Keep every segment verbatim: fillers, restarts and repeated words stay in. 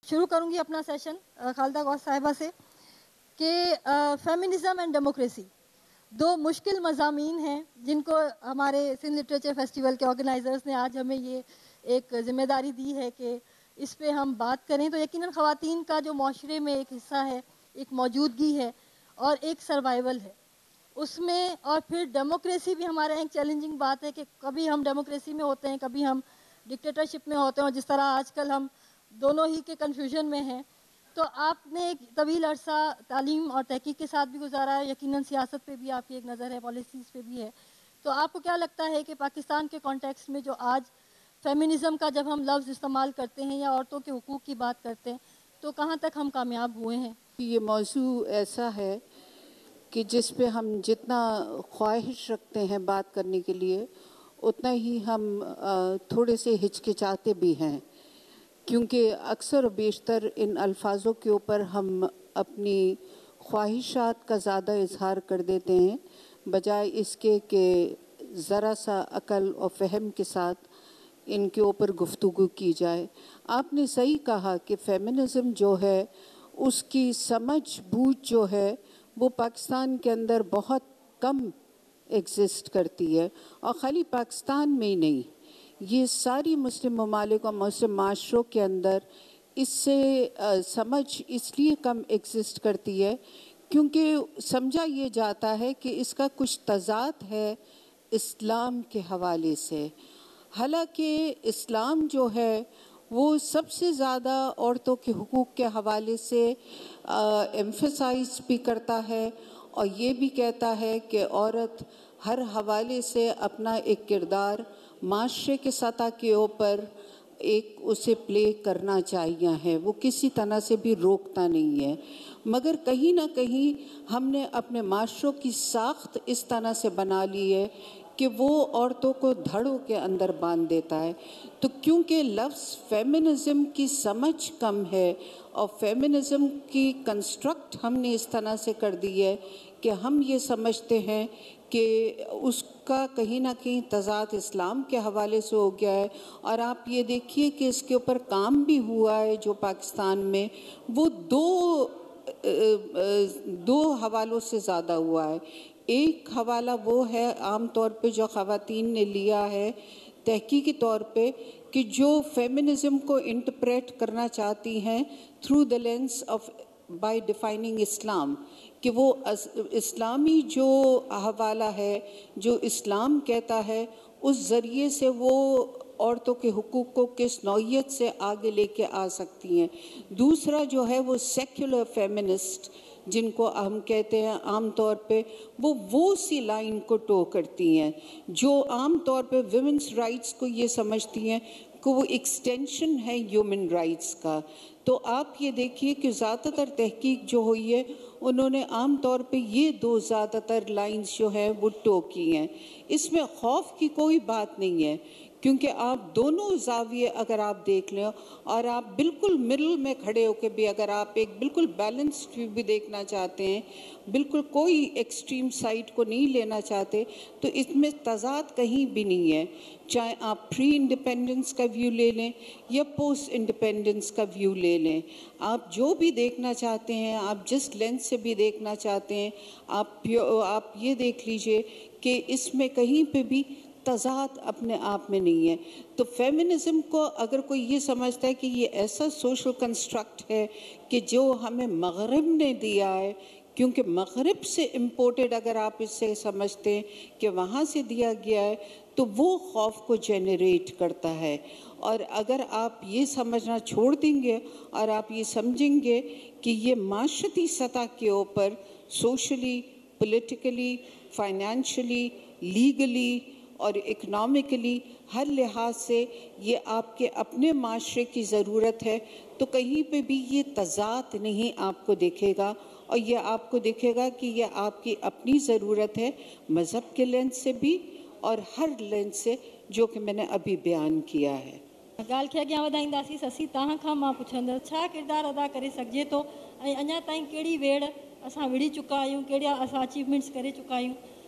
شروع کروں گی اپنا سیشن خالدہ غوث صاحبہ سے کہ فیمنزم اینڈ ڈیموکریسی دو مشکل مضامین ہیں جن کو ہمارے سندھ لٹریچر فیسٹیول کے آرگنائزرز نے آج ہمیں یہ ایک ذمہ داری دی ہے کہ اس پہ ہم بات کریں. تو یقیناً خواتین کا جو معاشرے میں ایک حصہ ہے, ایک موجودگی ہے اور ایک سروائیول ہے اس میں, اور پھر ڈیموکریسی بھی ہمارا ایک چیلنجنگ بات ہے کہ کبھی ہم ڈیموکریسی میں ہوتے ہیں, کبھی ہم ڈکٹیٹرشپ میں ہوتے ہیں, اور جس طرح آج کل ہم دونوں ہی کے کنفیوژن میں ہیں. تو آپ نے ایک طویل عرصہ تعلیم اور تحقیق کے ساتھ بھی گزارا ہے, یقیناً سیاست پہ بھی آپ کی ایک نظر ہے, پالیسیز پہ بھی ہے. تو آپ کو کیا لگتا ہے کہ پاکستان کے کانٹیکسٹ میں جو آج فیمنزم کا جب ہم لفظ استعمال کرتے ہیں یا عورتوں کے حقوق کی بات کرتے ہیں تو کہاں تک ہم کامیاب ہوئے ہیں؟ یہ موضوع ایسا ہے کہ جس پہ ہم جتنا خواہش رکھتے ہیں بات کرنے کے لیے اتنا ہی ہم تھوڑے سے ہچکچاتے بھی ہیں, کیونکہ اکثر و بیشتر ان الفاظوں کے اوپر ہم اپنی خواہشات کا زیادہ اظہار کر دیتے ہیں بجائے اس کے کہ ذرا سا عقل اور فہم کے ساتھ ان کے اوپر گفتگو کی جائے. آپ نے صحیح کہا کہ فیمنزم جو ہے اس کی سمجھ بوجھ جو ہے وہ پاکستان کے اندر بہت کم ایگزسٹ کرتی ہے, اور خالی پاکستان میں ہی نہیں, یہ ساری مسلم ممالک اور مسلم معاشروں کے اندر اس سے سمجھ اس لیے کم ایگزسٹ کرتی ہے کیونکہ سمجھا یہ جاتا ہے کہ اس کا کچھ تضاد ہے اسلام کے حوالے سے. حالانکہ اسلام جو ہے وہ سب سے زیادہ عورتوں کے حقوق کے حوالے سے ایمفسائز بھی کرتا ہے اور یہ بھی کہتا ہے کہ عورت ہر حوالے سے اپنا ایک کردار معاشرے کے سطح کے اوپر ایک اسے پلے کرنا چاہیے ہے, وہ کسی طرح سے بھی روکتا نہیں ہے. مگر کہیں نہ کہیں ہم نے اپنے معاشروں کی ساخت اس طرح سے بنا لی ہے کہ وہ عورتوں کو دھڑوں کے اندر باندھ دیتا ہے. تو کیونکہ لفظ فیمنزم کی سمجھ کم ہے اور فیمنزم کی کنسٹرکٹ ہم نے اس طرح سے کر دی ہے کہ ہم یہ سمجھتے ہیں کہ اس کا کہیں نہ کہیں تضاد اسلام کے حوالے سے ہو گیا ہے. اور آپ یہ دیکھیے کہ اس کے اوپر کام بھی ہوا ہے جو پاکستان میں وہ دو دو حوالوں سے زیادہ ہوا ہے. ایک حوالہ وہ ہے عام طور پہ جو خواتین نے لیا ہے تحقیقی طور پہ کہ جو فیمنزم کو انٹرپریٹ کرنا چاہتی ہیں through the lens of by defining Islam, کہ وہ اسلامی جو حوالہ ہے جو اسلام کہتا ہے اس ذریعے سے وہ عورتوں کے حقوق کو کس نوعیت سے آگے لے کے آ سکتی ہیں. دوسرا جو ہے وہ سیکولر فیمنسٹ جن کو ہم کہتے ہیں عام طور پہ وہ وہ سی لائن کو ٹو کرتی ہیں جو عام طور پہ ویمنس رائٹس کو یہ سمجھتی ہیں کہ وہ ایکسٹینشن ہے ہیومن رائٹس کا. تو آپ یہ دیکھیے کہ زیادہ تر تحقیق جو ہوئی ہے انہوں نے عام طور پہ یہ دو زیادہ تر لائنز جو ہیں وہ ٹو کی ہیں. اس میں خوف کی کوئی بات نہیں ہے کیونکہ آپ دونوں زاویے اگر آپ دیکھ لیں اور آپ بالکل مڈل میں کھڑے ہو کے بھی اگر آپ ایک بالکل بیلنسڈ ویو بھی دیکھنا چاہتے ہیں, بالکل کوئی ایکسٹریم سائڈ کو نہیں لینا چاہتے, تو اس میں تضاد کہیں بھی نہیں ہے. چاہے آپ پری انڈیپینڈنس کا ویو لے لیں یا پوسٹ انڈیپینڈنس کا ویو لے لیں, آپ جو بھی دیکھنا چاہتے ہیں, آپ جس لینس سے بھی دیکھنا چاہتے ہیں, آپ آپ یہ دیکھ لیجئے کہ اس میں کہیں پہ بھی تضاد اپنے آپ میں نہیں ہے. تو فیمنزم کو اگر کوئی یہ سمجھتا ہے کہ یہ ایسا سوشل کنسٹرکٹ ہے کہ جو ہمیں مغرب نے دیا ہے, کیونکہ مغرب سے امپورٹڈ اگر آپ اس سے سمجھتے ہیں کہ وہاں سے دیا گیا ہے تو وہ خوف کو جنریٹ کرتا ہے. اور اگر آپ یہ سمجھنا چھوڑ دیں گے اور آپ یہ سمجھیں گے کہ یہ معاشرتی سطح کے اوپر سوشلی, پولیٹیکلی, فائنینشلی, لیگلی اور اکنامکلی ہر لحاظ سے یہ آپ کے اپنے معاشرے کی ضرورت ہے, تو کہیں پہ بھی یہ تضاد نہیں آپ کو دکھے گا, اور یہ آپ کو دکھے گا کہ یہ آپ کی اپنی ضرورت ہے مذہب کے لینس سے بھی اور ہر لینس سے جو کہ میں نے ابھی بیان کیا ہے. ॻाल्हि खे अॻियां वधाईंदासीं. असीं तव्हां खां मां पुछंदसि छा किरदारु अदा करे सघिजे थो ऐं अञा ताईं कहिड़ी वेड़ असां विड़ी चुका आहियूं, कहिड़ा असां अचीवमेंट्स करे चुका आहियूं,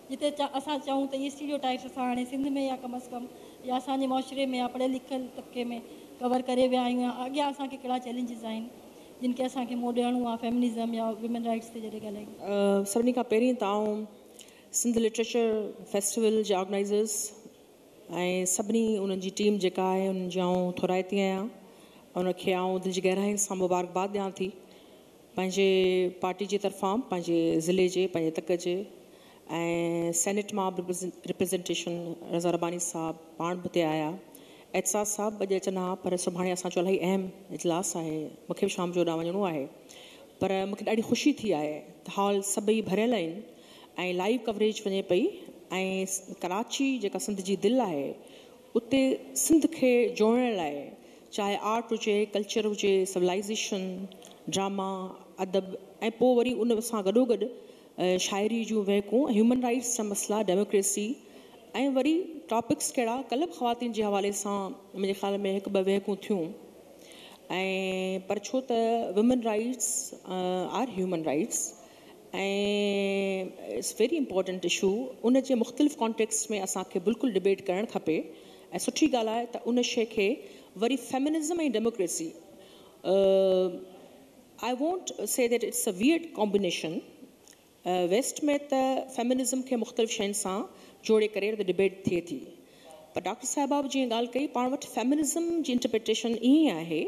जिते असां चऊं त इहे स्टीरियोटाइप्स असां हाणे सिंध में या कम अज़ कम या असांजे मुआशिरे में या पढ़ियल लिखियल तबिके में कवर करे विया आहियूं या अॻियां असांखे कहिड़ा चैलेंजिस आहिनि जिन खे असांखे मोड़ ॾियणो आहे फेमिनिज़म या वुमेन राइट्स ते जॾहिं ॻाल्हायूं। सभिनी खां पहिरीं तव्हां सिंध लिटरेचर फेस्टिवल जे ऑर्गनाइज़र्स ऐं सभिनी उन्हनि जी टीम जेका आहे उन्हनि जी आऊं थोराइती आहियां, उनखे आऊं दिलि जी गहराई सां मुबारकबाद ॾियां थी पंहिंजे पार्टी जे तरफ़ां, पंहिंजे ज़िले जे, पंहिंजे तक जे ऐं सेनेट मां रिप्रेज़ेंटेशन रज़ा रबानी साहब पाण बि हिते आया, एतसाद साहब अॼु अचनि हा पर सुभाणे असांजो इलाही अहम इजलास आहे, मूंखे बि शाम जो ॾांहुं वञिणो आहे, पर मूंखे ॾाढी ख़ुशी थी आहे त हॉल सभई भरियल आहिनि ऐं लाइव कवरेज वञे पई ऐं कराची जेका सिंध जी दिलि आहे उते सिंध खे जोड़ण लाइ चाहे आर्ट हुजे, कल्चर हुजे, सिविलाइज़ेशन, ड्रामा, अदब ऐं पोइ वरी उन सां गॾोगॾु शाइरी जूं वहकूं, ह्यूमन राइट्स जा मसइला, डेमोक्रेसी ऐं वरी टॉपिक्स कहिड़ा कल्ह बि ख़वातीन जे हवाले सां मुंहिंजे ख़्याल में हिकु ॿ वहकूं थियूं ऐं पर छो त women rights are human rights ऐं इट्स वेरी इम्पॉर्टेंट इशू, उन जे मुख़्तलिफ़ कॉन्टेक्स्ट में असांखे बिल्कुलु डिबेट करणु खपे ऐं सुठी ॻाल्हि आहे त उन शइ खे वरी फेमिनिज़म ऐं democracy, I won't say that it's a weird combination, west में त फेमिनिज़म खे मुख़्तलिफ़ शयुनि सां जोड़े करे त डिबेट थिए थी, पर डॉक्टर साहिबा बि जीअं ॻाल्हि कई पाण वटि फेमिनिज़म जी इंटरप्रिटेशन ईअं आहे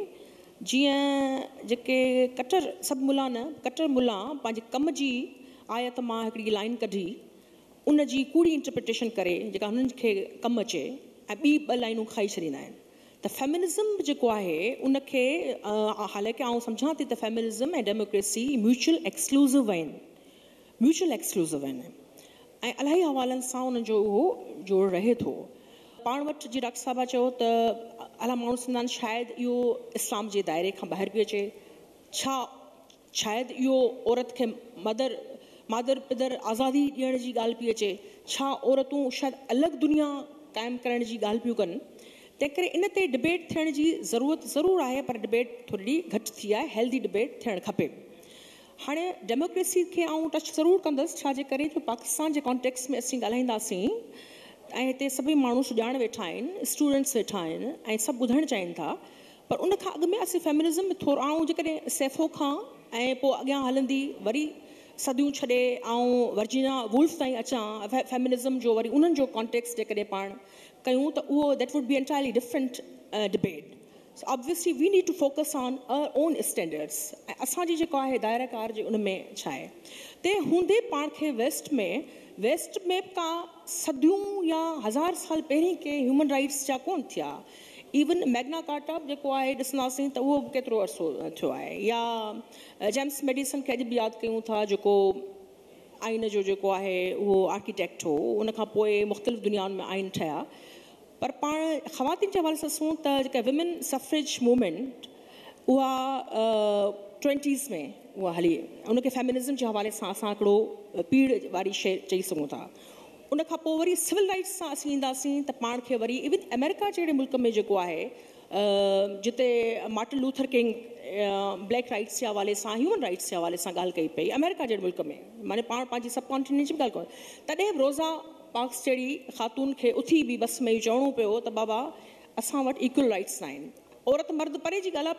जीअं जेके कटर सभु मुला न कटर मुला पंहिंजे कम जी आयत मां हिकिड़ी लाइन कढी उन जी कूड़ी इंटरप्रिटेशन करे जेका हुननि खे कमु अचे ऐं ॿी ॿ लाइनूं खाई छॾींदा आहिनि, त फेमिनिज़म जेको आहे उनखे हालांकि आउं सम्झां थी त फेमिनिज़म ऐं डेमोक्रेसी म्यूचुअल एक्सक्लूसिव आहिनि, म्यूचुअल एक्सक्लूसिव आहिनि ऐं इलाही हवालनि सां उन जो उहो जोड़ रहे थो। पाण वटि जीअं डॉक्टर साहिबा चयो त अला माण्हू सम्झंदा आहिनि शायदि इहो इस्लाम जे दायरे खां ॿाहिरि बि अचे, छा शायदि इहो औरत खे मदर मादर पिदर आज़ादी ॾियण जी ॻाल्हि पई अचे, छा औरतूं शायदि अलॻि दुनिया क़ाइमु करण जी ॻाल्हि पियूं कनि, तंहिं करे इन ते डिबेट थियण जी ज़रूरत ज़रूरु आहे पर डिबेट थोरी घटि थी आहे, हेल्दी डिबेट थियणु खपे। हाणे डेमोक्रेसी खे आउं टच ज़रूरु कंदसि छाजे करे जो पाकिस्तान जे कॉन्टेक्स्ट में असीं ॻाल्हाईंदासीं ऐं हिते सभई माण्हू सुञाण वेठा आहिनि, स्टूडेंट्स वेठा आहिनि ऐं सभु ॿुधणु चाहिनि था, पर उन खां अॻु में असीं फेमिनिज़म में थोरो आऊं जेकॾहिं सैफ़ो खां ऐं पोइ अॻियां हलंदी वरी सदियूं छॾे ऐं वर्जीना वुल्फ ताईं अचां फेमिनिज़म जो वरी उन्हनि जो कॉन्टेक्स्ट जेकॾहिं पाण कयूं त उहो that would be entirely different debate. So obviously we need to focus on our own standards. असांजी जेको आहे दायराकार जे उन में छा आहे ते हूंदे पाण खे वेस्ट में वेस्ट में का सदियूं या हज़ार साल पहिरीं के ह्यूमन राइट्स जा कोन थिया, इवन मैग्ना कार्टा जेको आहे ॾिसंदासीं त उहो केतिरो अरसो थियो आहे, या जेम्स मेडिसन खे अॼु बि यादि कयूं था जेको आइन जो जेको आहे उहो आर्किटेक्ट हो, उन खां पोइ मुख़्तलिफ़ दुनियाउनि में आइन ठहिया, पर पाण ख़वातीन जे हवाले सां ॾिसूं त जेका विमेन सफ़रेज मूवमेंट उहा ट्वेंटीज़ में उहा हली, उनखे फेमिनिज़म जे हवाले सां असां हिकिड़ो पीड़ वारी शइ चई सघूं था। उन खां पोइ वरी सिविल राइट्स सां असीं ईंदासीं त पाण खे वरी इवन अमेरिका जहिड़े मुल्क में जेको आहे जिते Martin Luther King black rights जे हवाले सां ह्यूमन राइट्स जे हवाले सां ॻाल्हि कई पई, अमेरिका जहिड़े मुल्क में माने पाण पंहिंजी सब कॉन्टिनेंट जी ॻाल्हि कयूं, तॾहिं बि रोज़ा पार्क्स जहिड़ी ख़ातून खे उथी बि बस में चवणो पियो त बाबा असां वटि इक्वल राइट्स न आहिनि, औरत मर्द परे जी ॻाल्हि आहे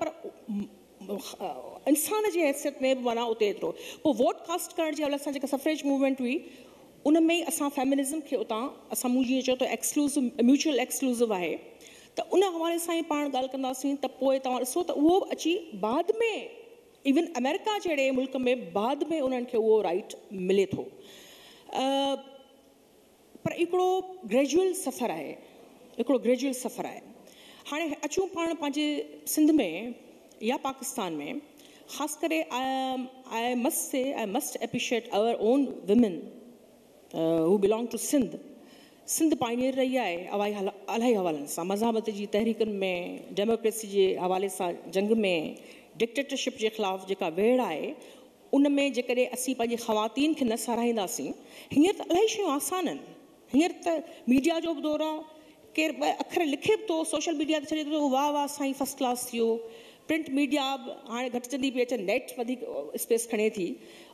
पर इंसान जी हैसियत में बि माना उते एतिरो पोइ वोट कास्ट करण जे हवाले सां जेका सफ़रेज मूवमेंट हुई उन में ई असां फेमिनिज़म खे उतां असां मूं जीअं चयो त एक्सक्लूसिव म्यूचुअल एक्सक्लूसिव आहे, त उन हवाले सां ई पाण ॻाल्हि कंदासीं त पोइ तव्हां ॾिसो त उहो अची बाद में इवन अमेरिका जहिड़े मुल्क में बाद में उन्हनि खे उहो राइट मिले थो, पर हिकिड़ो ग्रेजुअल सफ़र आहे, हिकिड़ो ग्रेजुअल सफ़र आहे। हाणे अचूं पाण पंहिंजे सिंध में या पाकिस्तान में ख़ासि करे I must say I must appreciate our own women who belong to Sindh. Sindh pioneer रही आहे अवाई इलाही हवालनि सां, मज़ाबत जी तहरीकनि में, डेमोक्रेसी जे हवाले सां जंग में, डिक्टेटरशिप जे ख़िलाफ़ु जेका वेड़ आहे उन में जेकॾहिं असीं पंहिंजी ख़वातीन खे न साराईंदासीं, हींअर त इलाही शयूं आसान आहिनि, हींअर त मीडिया जो बि दौर आहे, केरु ॿ अखर लिखे बि थो सोशल मीडिया ते छॾे थो वाह वाह साईं फस्ट क्लास थियो, प्रिंट मीडिया बि हाणे घटिजंदी पई अचे, नेट वधीक स्पेस खणे थी,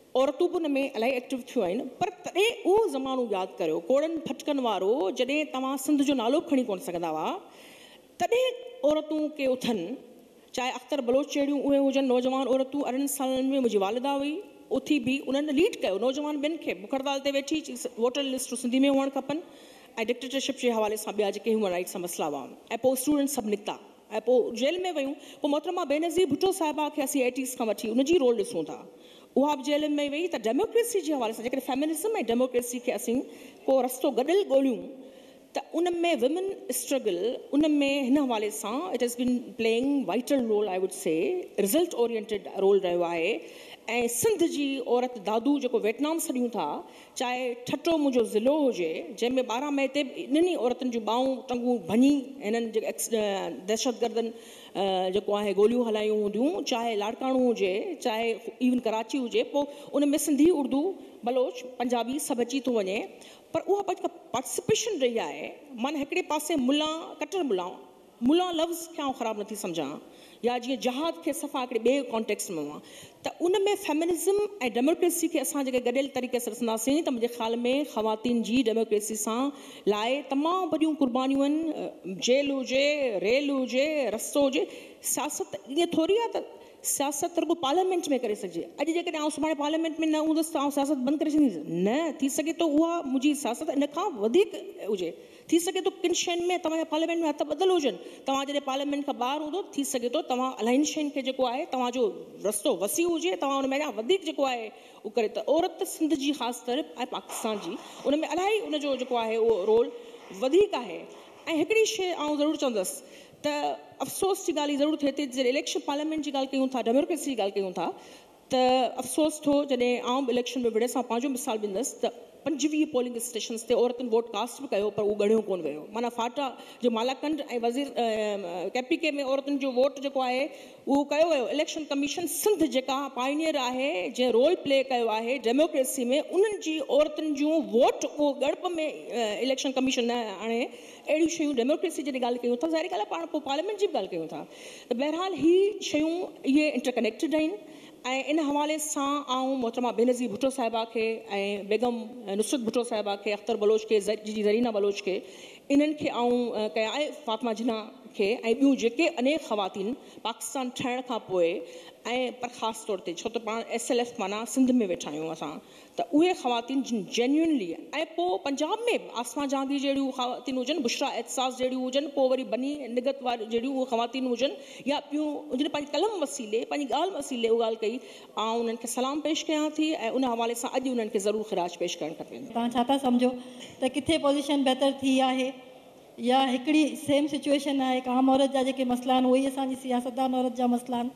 औरतूं बि हुन में इलाही एक्टिव थियूं आहिनि, पर तॾहिं उहो ज़मानो यादि करियो कोड़नि फटकनि वारो, जॾहिं तव्हां सिंध जो नालो खणी कोन सघंदा हुआ, तॾहिं औरतूं के उथनि, चाहे अख्तर बलोच जहिड़ियूं उहे हुजनि नौजवान औरतूं, अरिड़हं सालनि में मुंहिंजी वालिदा हुई, उथी बि उन्हनि लीड कयो नौजवान ॿियनि खे बुख हड़ताल ते वेठी, वोटर लिस्ट सिंधी में हुअणु खपनि, ऐं डिक्टेटरशिप जे हवाले सां ॿिया जेके ह्यूमन राइट्स जा मसइला हुआ, ऐं पोइ स्टूडेंट सभु निकिता ऐं पोइ जेल में वियूं। पोइ मोहतरमा बेनज़ीर भुट्टो साहिबा खे असीं एटीज़ खां वठी उनजी रोल ॾिसूं था, उहा बि जेल में वई। त डेमोक्रेसी जे हवाले सां जेकॾहिं फेमिनिज़म ऐं डेमोक्रेसी खे असीं को रस्तो गॾियल ॻोल्हियूं त उन में विमेन स्ट्रगल, उन में हिन हवाले सां it has been playing vital role, I would say result oriented role रहियो आहे। ऐं सिंध जी औरत दादू जेको वियतनाम सॾियूं था, चाहे ठटो मुंहिंजो ज़िलो हुजे जंहिंमें ॿारहं मई ते इन्हनि औरतुनि जूं ॿाहूं टंगूं भञी हिननि जे एक्स दहशतगर्दनि जेको आहे गोलियूं हलायूं हूंदियूं, चाहे लाड़काणो हुजे, चाहे इवन कराची हुजे, पोइ उन में सिंधी उर्दू बलोच पंजाबी सभु अची थो वञे, पर उहा पार्टिसिपेशन रही आहे। माना हिकिड़े पासे मुला कटर मुला मुला लफ़्ज़ खे आउं ख़राबु नथी सम्झां, या जीअं जहाद खे सफ़ा हिकिड़े ॿिए कॉन्टेक्स्ट में हुआ, त उन में फेमिनिज़म ऐं डेमोक्रेसी खे असां जेके गॾियल तरीक़े सां ॾिसंदासीं त मुंहिंजे ख़्याल में ख़वातीन जी डेमोक्रेसी सां लाइ तमामु वॾियूं कुर्बानियूं आहिनि, जेल हुजे, रेल हुजे, रस्तो हुजे। सियासत ईअं थोरी आहे त सियासत रुॻो पार्लियामेंट में करे सघिजे। अॼु जेकॾहिं आउं सुभाणे पार्लियामेंट में न हूंदसि त आउं सियासत बंदि करे छॾींदसि, न थी सघे थो उहा मुंहिंजी सियासत इन खां वधीक हुजे। थी सघे थो किन शयुनि में तव्हांजे पार्लियामेंट में हथ ॿधल हुजनि, तव्हां जॾहिं पार्लियामेंट खां ॿाहिरि हूंदो थी सघे थो तव्हां इलाही शयुनि खे जेको आहे तव्हांजो रस्तो वसी हुजे, तव्हां हुन में अञा वधीक जेको आहे उहो करे। त औरत सिंध जी ख़ासि करे ऐं पाकिस्तान जी उन में इलाही उनजो जेको आहे उहो रोल वधीक आहे। ऐं हिकिड़ी शइ आउं ज़रूरु चवंदसि त अफ़सोस जी ॻाल्हि ज़रूरु थिए थी, जॾहिं इलेक्शन पार्लियामेंट जी ॻाल्हि कयूं था, डेमोक्रेसी जी ॻाल्हि कयूं था, त अफ़सोस थियो जॾहिं आउं बि इलेक्शन में विड़े सां पंहिंजो मिसाल ॾींदसि त पंजवीह पोलिंग स्टेशन्स ते औरतुनि वोट कास्ट बि कयो, पर उहो ॻणियो कोन वियो। माना फाटा जो मालाकंड ऐं वज़ीर कैपीके में औरतुनि जो वोट जेको आहे उहो कयो वियो। इलेक्शन कमीशन सिंध जेका पाइनियर आहे, जंहिं रोल प्ले कयो आहे डेमोक्रेसी में, उन्हनि जी औरतुनि जूं वोट उहो ॻड़प में इलेक्शन कमीशन न आणे। अहिड़ियूं शयूं डेमोक्रेसी जॾहिं ॻाल्हि कयूं था, ज़ाहिर ॻाल्हि आहे पाण पोइ पार्लियामेंट जी बि ॻाल्हि कयूं था, त बहरहाल ही शयूं इहे इंटरकनेक्टेड आहिनि। ऐं इन हवाले सां आउं मोहतरमा बेनज़ीर भुट्टो साहिबा खे ऐं बेगम नुसरत भुट्टो साहिबा खे, अख्तर बलोच खे, जी ज़रीना बलोच खे, इन्हनि खे आउं कया आहे, फातिमा जिन्ना खे, ऐं ॿियूं जेके अनेक ख़वातीन पाकिस्तान ठहण खां पोइ ऐं पर ख़ासि तौर ते छो त पाण एस एल एफ माना सिंध में वेठा आहियूं असां, त उहे ख़वातीन जिन जेन्युनली, ऐं पोइ पंजाब में आसमा जहांगीर जहिड़ियूं ख़वातीन हुजनि, बुशरा एहसास जहिड़ियूं हुजनि, पोइ वरी बनी निगत वारी जहिड़ियूं उहे ख़वातीन हुजनि, या ॿियूं जिन पंहिंजी कलम वसीले पंहिंजी ॻाल्हि वसीले उहा ॻाल्हि कई, ऐं उन्हनि खे सलाम पेश कयां थी, ऐं उन हवाले सां अॼु उन्हनि खे ज़रूरु ख़िराज पेश करणु खपे। तव्हां छा था सम्झो त किथे पोज़ीशन बहितर थी आहे, या हिकिड़ी सेम सिचुएशन आहे, हिकु आम औरत जा जेके मसइला आहिनि उहे ई असांजी सियासतदान औरत जा मसइला आहिनि?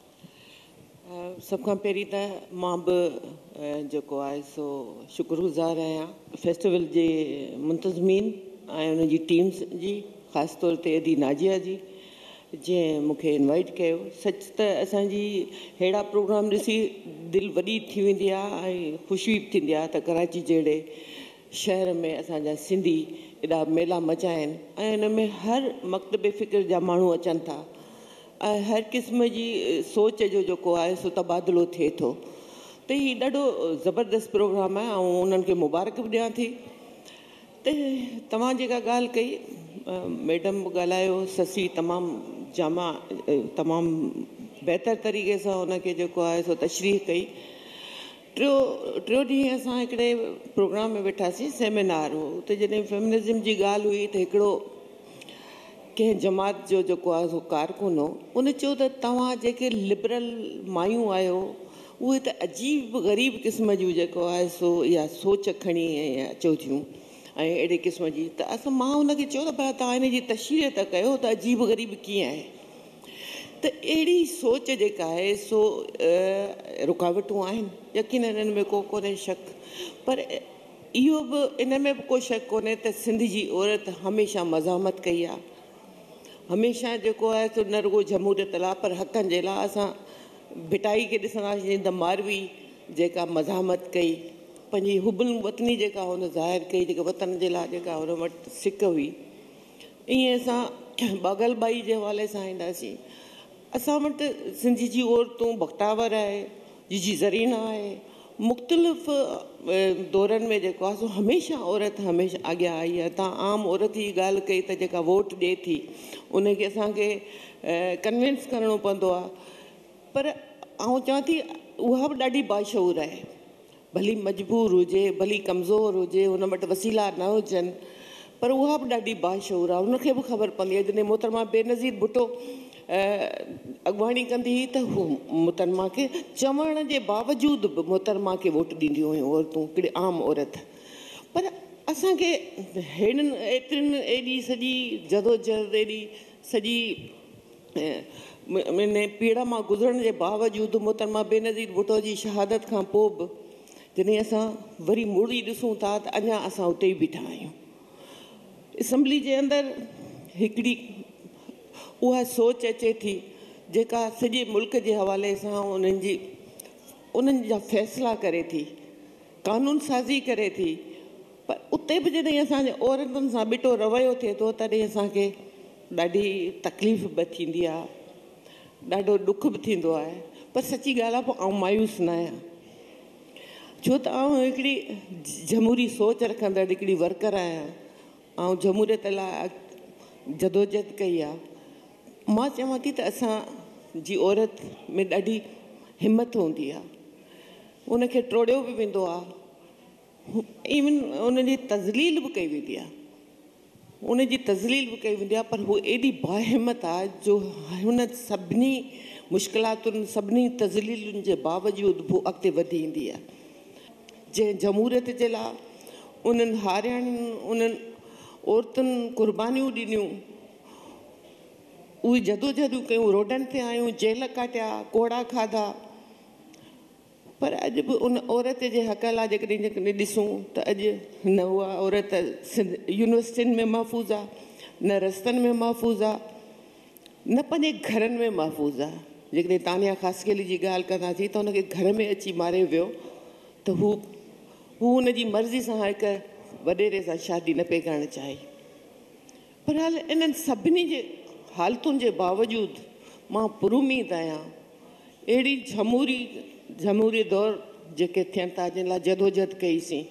सभ खां पहिरीं त मां बि जेको आहे सो शुक्रगुज़ार आहियां फेस्टिवल जे मुंतज़मीन ऐं उन जी टीम्स जी, ख़ासि तौर ते अदी नाजिया जी, जंहिं मूंखे इनवाइट कयो। सच त असांजी अहिड़ा प्रोग्राम ॾिसी दिलि वॾी थी वेंदी आहे ऐं ख़ुशी बि थींदी आहे त कराची जहिड़े शहर में असांजा सिंधी एॾा मेला मचाइनि ऐं हिन में हर मकतबे फ़िक्र जा माण्हू अचनि था ऐं हर क़िस्म जी सोच जो जेको आहे सो तबादलो थिए थो। त हीउ ॾाढो ज़बरदस्त प्रोग्राम आहे ऐं उन्हनि खे मुबारक बि ॾियां थी। त तव्हां जेका ॻाल्हि कई, मैडम बि ॻाल्हायो, ससी तमामु जामा तमामु बहितर तरीक़े सां हुनखे जेको आहे सो तशरीह कई। टियों टियों ॾींहुं असां हिकिड़े प्रोग्राम में वेठासीं, सेमिनार हो, उते जॾहिं फेमिनिज़म जी ॻाल्हि हुई त हिकिड़ो कंहिं जमात जो जेको आहे सो कारकुन हो, उन चयो त तव्हां जेके लिबरल मायूं आहियो उहे त अजीब ग़रीब क़िस्म जूं जेको आहे सो इहा सोच खणी ऐं अचो थियूं ऐं अहिड़े क़िस्म जी। त असां मां हुनखे चयो त भला तव्हां हिन जी तशरीह त कयो त अजीब ग़रीब कीअं आहे। त अहिड़ी सोच जेका आहे सो रुकावटूं आहिनि, यकीन हिननि में को कोन्हे शक, पर इहो बि इन में बि को शक कोन्हे त सिंध जी औरत हमेशह मज़ामत कई आहे, हमेशह जेको आहे सो न रुॻो जमहूरियत लाइ पर हक़नि जे लाइ। असां भिटाई खे ॾिसंदासीं त मारवी जेका मज़ामत कई, पंहिंजी हुबल वतनी जेका हुन ज़ाहिर कई, जेका वतन जे लाइ जेका हुन वटि सिक हुई। ईअं असां बागलबाई जे हवाले सां ईंदासीं, असां वटि सिंधी जी औरतूं बख्तावर आहे, जी जी ज़रीना आहे, मुख़्तलिफ़ दौरनि में जेको आहे सो हमेशह औरत हमेशह अॻियां आई आहे। तव्हां आम औरत जी ॻाल्हि कई त जेका वोट ॾिए थी उनखे असांखे कन्विंस करिणो पवंदो आहे, पर आउं चवां थी उहा बि ॾाढी बाशऊर आहे। भली मजबूर हुजे, भली कमज़ोर हुजे, हुन वटि वसीला न हुजनि, पर उहा बि ॾाढी बाशऊर आहे। उनखे बि ख़बर पवंदी आहे। जॾहिं मोहतरमा बेनज़ीर भुट्टो अॻुवाणी कंदी हुई त हू मोहतरमा खे चवण जे बावजूदि बि मोहतरमा खे वोट ॾींदियूं हुयूं औरतूं, हिकिड़ी आम औरत। पर असांखे हेड़नि एतिरनि एॾी सॼी जदोजहद, एॾी सॼी मैंने पीड़ा मां गुज़रण जे बावजूदि मोहतरमा बेनज़ीर भुट्टो जी शहादत खां पोइ बि जॾहिं असां वरी मुड़ी ॾिसूं था त अञा असां उते ई बीठा आहियूं। असैम्बली जे अंदरि हिकिड़ी उहा सोच अचे थी जेका सॼे मुल्क जे हवाले सां उन्हनि जी उन्हनि जा फ़ैसिला करे थी, कानून साज़ी करे थी, पर उते बि जॾहिं असांजे औरतुनि सां ॿिटो रवैयो थिए थो तॾहिं असांखे ॾाढी तकलीफ़ बि थींदी आहे, ॾाढो ॾुख बि थींदो आहे। पर सची ॻाल्हि आहे, पोइ आउं मायूस न आहियां, छो त आउं हिकिड़ी जमहूरी सोच रखंदड़ हिकिड़ी वर्कर आहियां। ऐं जमहूरियत लाइ जदोजहद कई आहे। मां चवां थी त असांजी औरत में ॾाढी हिमत हूंदी आहे, उनखे टोड़ियो बि वेंदो आहे, इवन उनजी तज़लील बि कई वेंदी आहे, उनजी तज़लील बि कई वेंदी आहे, पर हू एॾी बाहिमत आहे जो हुन सभिनी मुश्किलातुनि, सभिनी तज़लीलुनि जे बावजूदि बि अॻिते वधी ईंदी आहे। जंहिं जमहूरियत जे लाइ उन्हनि हारियाणियुनि, उन्हनि औरतुनि कुर्बानियूं ॾिनियूं, उहे जदोजहदूं कयूं, रोडनि ते आयूं, जेल काटिया, कोड़ा खाधा, पर अॼु बि उन औरत जे हक़ लाइ जेकॾहिं जेकॾहिं ॾिसूं त अॼु न उहा औरत यूनिवर्सिटियुनि में महफ़ूज़ आहे, न रस्तनि में महफ़ूज़ आहे, न पंहिंजे घरनि में महफ़ूज़ आहे। जेकॾहिं तानिया ख़ासकेली जी ॻाल्हि कंदासीं त हुनखे घर में अची मारे वियो त हू हू हुनजी मर्ज़ी सां हिकु वॾेरे सां शादी न पिए करणु चाहे। पर हाल इन्हनि सभिनी जे हालतुनि जे बावजूदि मां पुरुमीद आहियां, अहिड़ी जमहूरी जमहूरी दौर जेके थियनि था, जिन लाइ जदोजहद कईसीं,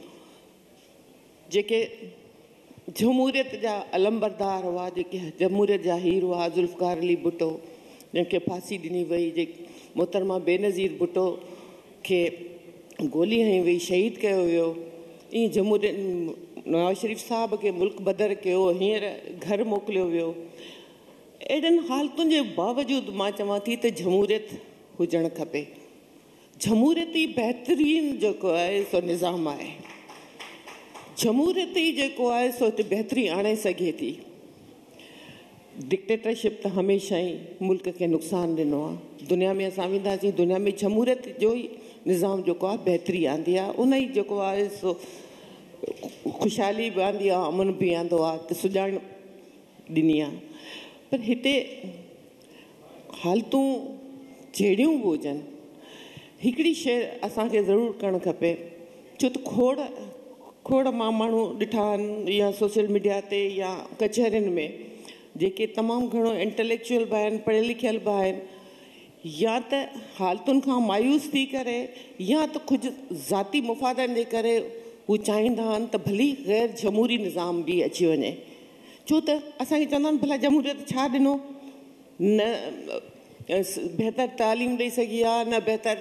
जेके जमहूरियत जा अलमबरदार हुआ, जेके जमहूरियत जा हीर हुआ, ज़ुल्फ़िकार अली भुट्टो जंहिंखे फांसी ॾिनी वई, जे मोहतरमा बेनज़ीर भुट्टो खे गोली हणी वई, शहीद कयो वियो, ईअं जमहूरियत नवाज़ शरीफ़ साहब खे मुल्क बदर कयो, हींअर घर मोकिलियो वियो। अहिड़नि हालतुनि जे बावजूदि मां चवां थी त जमहूरियत हुजणु खपे। जमहूरियत ई बहितरीनु जेको आहे सो निज़ाम आहे। जमहूरियत ई जेको आहे सो हिते बहितरी आणे सघे थी। डिक्टेटरशिप त हमेशह ई मुल्क खे नुक़सानु ॾिनो आहे। दुनिया में असां वेंदासीं, दुनिया में जमहूरियत जो ई निज़ाम जेको आहे बहितरी आंदी आहे, उन ई जेको आहे सो ख़ुशहाली बि आंदी आहे, अमन बि आंदो आहे, त सुञाण ॾिनी आहे। पर हिते हालतूं जहिड़ियूं बि हुजनि, हिकिड़ी शइ असांखे ज़रूरु करणु खपे, छो त खोड़ खोड़ मां माण्हू ॾिठा आहिनि या सोशल मीडिया ते या कचहरियुनि में जेके तमामु घणो इंटेलेक्चुअल बि आहिनि, पढ़ियल लिखियल बि आहिनि, या त हालतुनि खां मायूस थी करे या त कुझु ज़ाती मुफ़ादनि जे करे हू चाहींदा आहिनि त भली ग़ैर जमहूरी निज़ाम बि अची वञे। छो त असांखे चवंदा आहिनि भला जमहूरियत छा ॾिनो, न बहितर तालीम ॾेई सघी आहे, न बहितर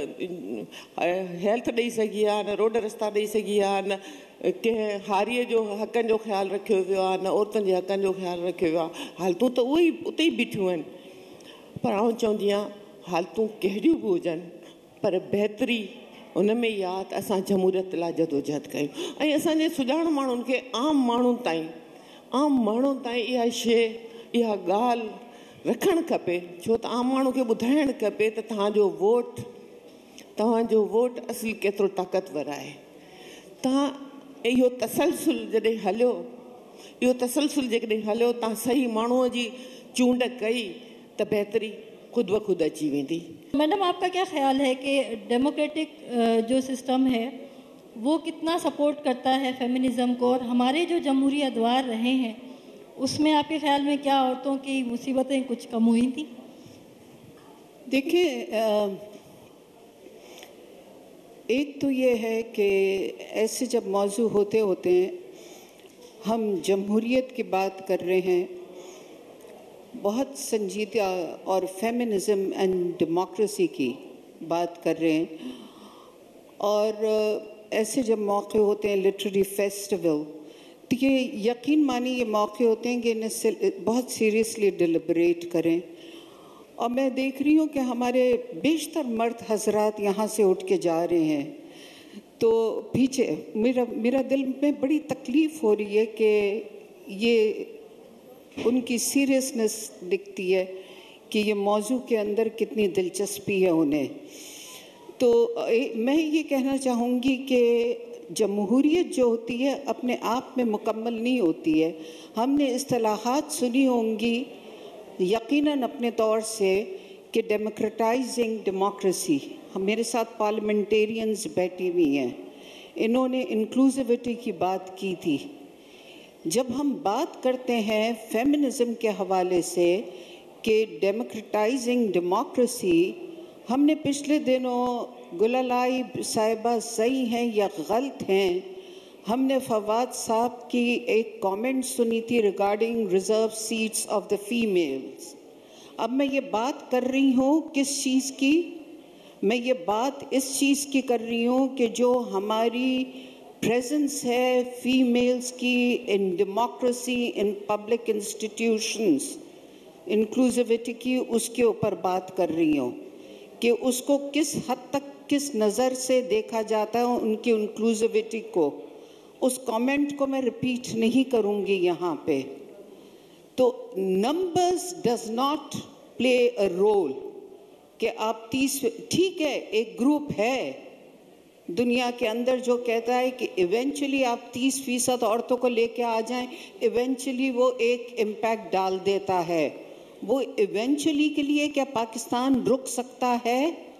हेल्थ ॾेई सघी आहे, न रोड रस्ता ॾेई सघी आहे, न कंहिं हारीअ जो हक़नि जो ख़्यालु रखियो वियो आहे, न औरतुनि जे हक़नि जो ख़्यालु रखियो वियो आहे। हालतूं त उहे ई उते ई बीठियूं आहिनि। पर आउं चवंदी आहियां हालतूं कहिड़ियूं बि हुजनि, पर बहितरी उन में ई आहे त असां जमहूरियत लाइ जदोजहद कयूं, ऐं असांजे सुञाण माण्हुनि खे, आम माण्हुनि ताईं आम माण्हुनि ताईं इहा शइ, इहा ॻाल्हि रखणु खपे। छो त आम माण्हू खे ॿुधाइणु खपे त तव्हांजो वोट तव्हांजो वोट असली केतिरो ताक़तवर आहे। तव्हां इहो तसलसुल जॾहिं हलियो, इहो तसलसुल जेकॾहिं हलियो, तव्हां सही माण्हूअ जी चूंड कई त बहितरी खुद ब खुद अची वेंदी। मैडम, आपका क्या ख्याल है कि डेमोक्रेटिक जो सिस्टम है वो कितना सपोर्ट करता है फेमिनिज्म को, और हमारे जो जमहूरी अदवार रहे हैं उसमें आपके ख्याल में क्या औरतों की मुसीबतें कुछ कम हुई थी? देखिए, ایک تو یہ ہے کہ ایسے جب موضوع ہوتے ہوتے ہیں، ہم جمہوریت کی بات کر رہے ہیں، بہت سنجیدہ، اور فیمنزم اینڈ ڈیموکریسی کی بات کر رہے ہیں، اور ایسے جب موقع ہوتے ہیں لٹریری فیسٹیول، تو یہ یقین مانی یہ موقع ہوتے ہیں کہ انہیں بہت سیریسلی ڈیلیبریٹ کریں. اور میں دیکھ رہی ہوں کہ ہمارے بیشتر مرد حضرات یہاں سے اٹھ کے جا رہے ہیں، تو پیچھے میرا میرا دل میں بڑی تکلیف ہو رہی ہے کہ یہ ان کی سیریسنس دکھتی ہے کہ یہ موضوع کے اندر کتنی دلچسپی ہے انہیں. تو میں یہ کہنا چاہوں گی کہ جمہوریت جو ہوتی ہے اپنے آپ میں مکمل نہیں ہوتی ہے. ہم نے اصطلاحات سنی ہوں گی یقیناً اپنے طور سے کہ ڈیموکریٹائزنگ ڈیموکریسی. میرے ساتھ پارلیمنٹیرینز بیٹھی ہوئی ہیں، انہوں نے انکلوزیوٹی کی بات کی تھی. جب ہم بات کرتے ہیں فیمنزم کے حوالے سے کہ ڈیموکریٹائزنگ ڈیموکریسی، ہم نے پچھلے دنوں گلالائی صاحبہ صحیح ہیں یا غلط ہیں، ہم نے فواد صاحب کی ایک کامنٹ سنی تھی regarding reserve seats of the females. اب میں یہ بات کر رہی ہوں کس چیز کی؟ میں یہ بات اس چیز کی کر رہی ہوں کہ جو ہماری پریزنس ہے فیمیلز کی in democracy in public institutions, inclusivity کی، اس کے اوپر بات کر رہی ہوں کہ اس کو کس حد تک کس نظر سے دیکھا جاتا ہے ان کی انکلوزیوٹی کو. اس کامنٹ کو میں ریپیٹ نہیں کروں گی یہاں پہ. تو numbers does not play a role کہ آپ تیس، ٹھیک ہے ایک گروپ ہے دنیا کے اندر جو کہتا ہے کہ ایونچولی آپ تیس فیصد عورتوں کو لے کے آ جائیں، ایونچولی وہ ایک امپیکٹ ڈال دیتا ہے. وہ ایونچولی کے لیے کیا پاکستان رک سکتا ہے؟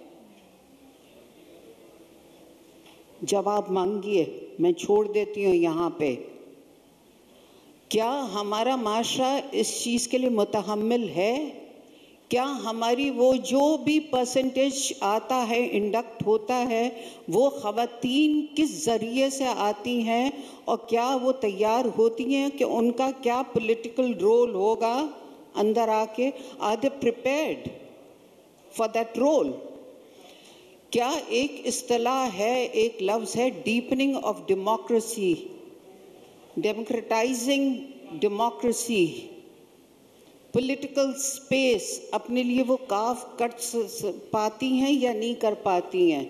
جواب مانگیے، میں چھوڑ دیتی ہوں یہاں پہ. کیا ہمارا معاشرہ اس چیز کے لیے متحمل ہے؟ کیا ہماری وہ جو بھی پرسنٹیج آتا ہے انڈکٹ ہوتا ہے وہ خواتین کس ذریعے سے آتی ہیں، اور کیا وہ تیار ہوتی ہیں کہ ان کا کیا پولیٹیکل رول ہوگا اندر آ کے؟ Are they prepared for that role? کیا ایک اصطلاح ہے، ایک لفظ ہے deepening of democracy, democratizing democracy, political space اپنے لیے وہ کاف کر پاتی ہیں یا نہیں کر پاتی ہیں؟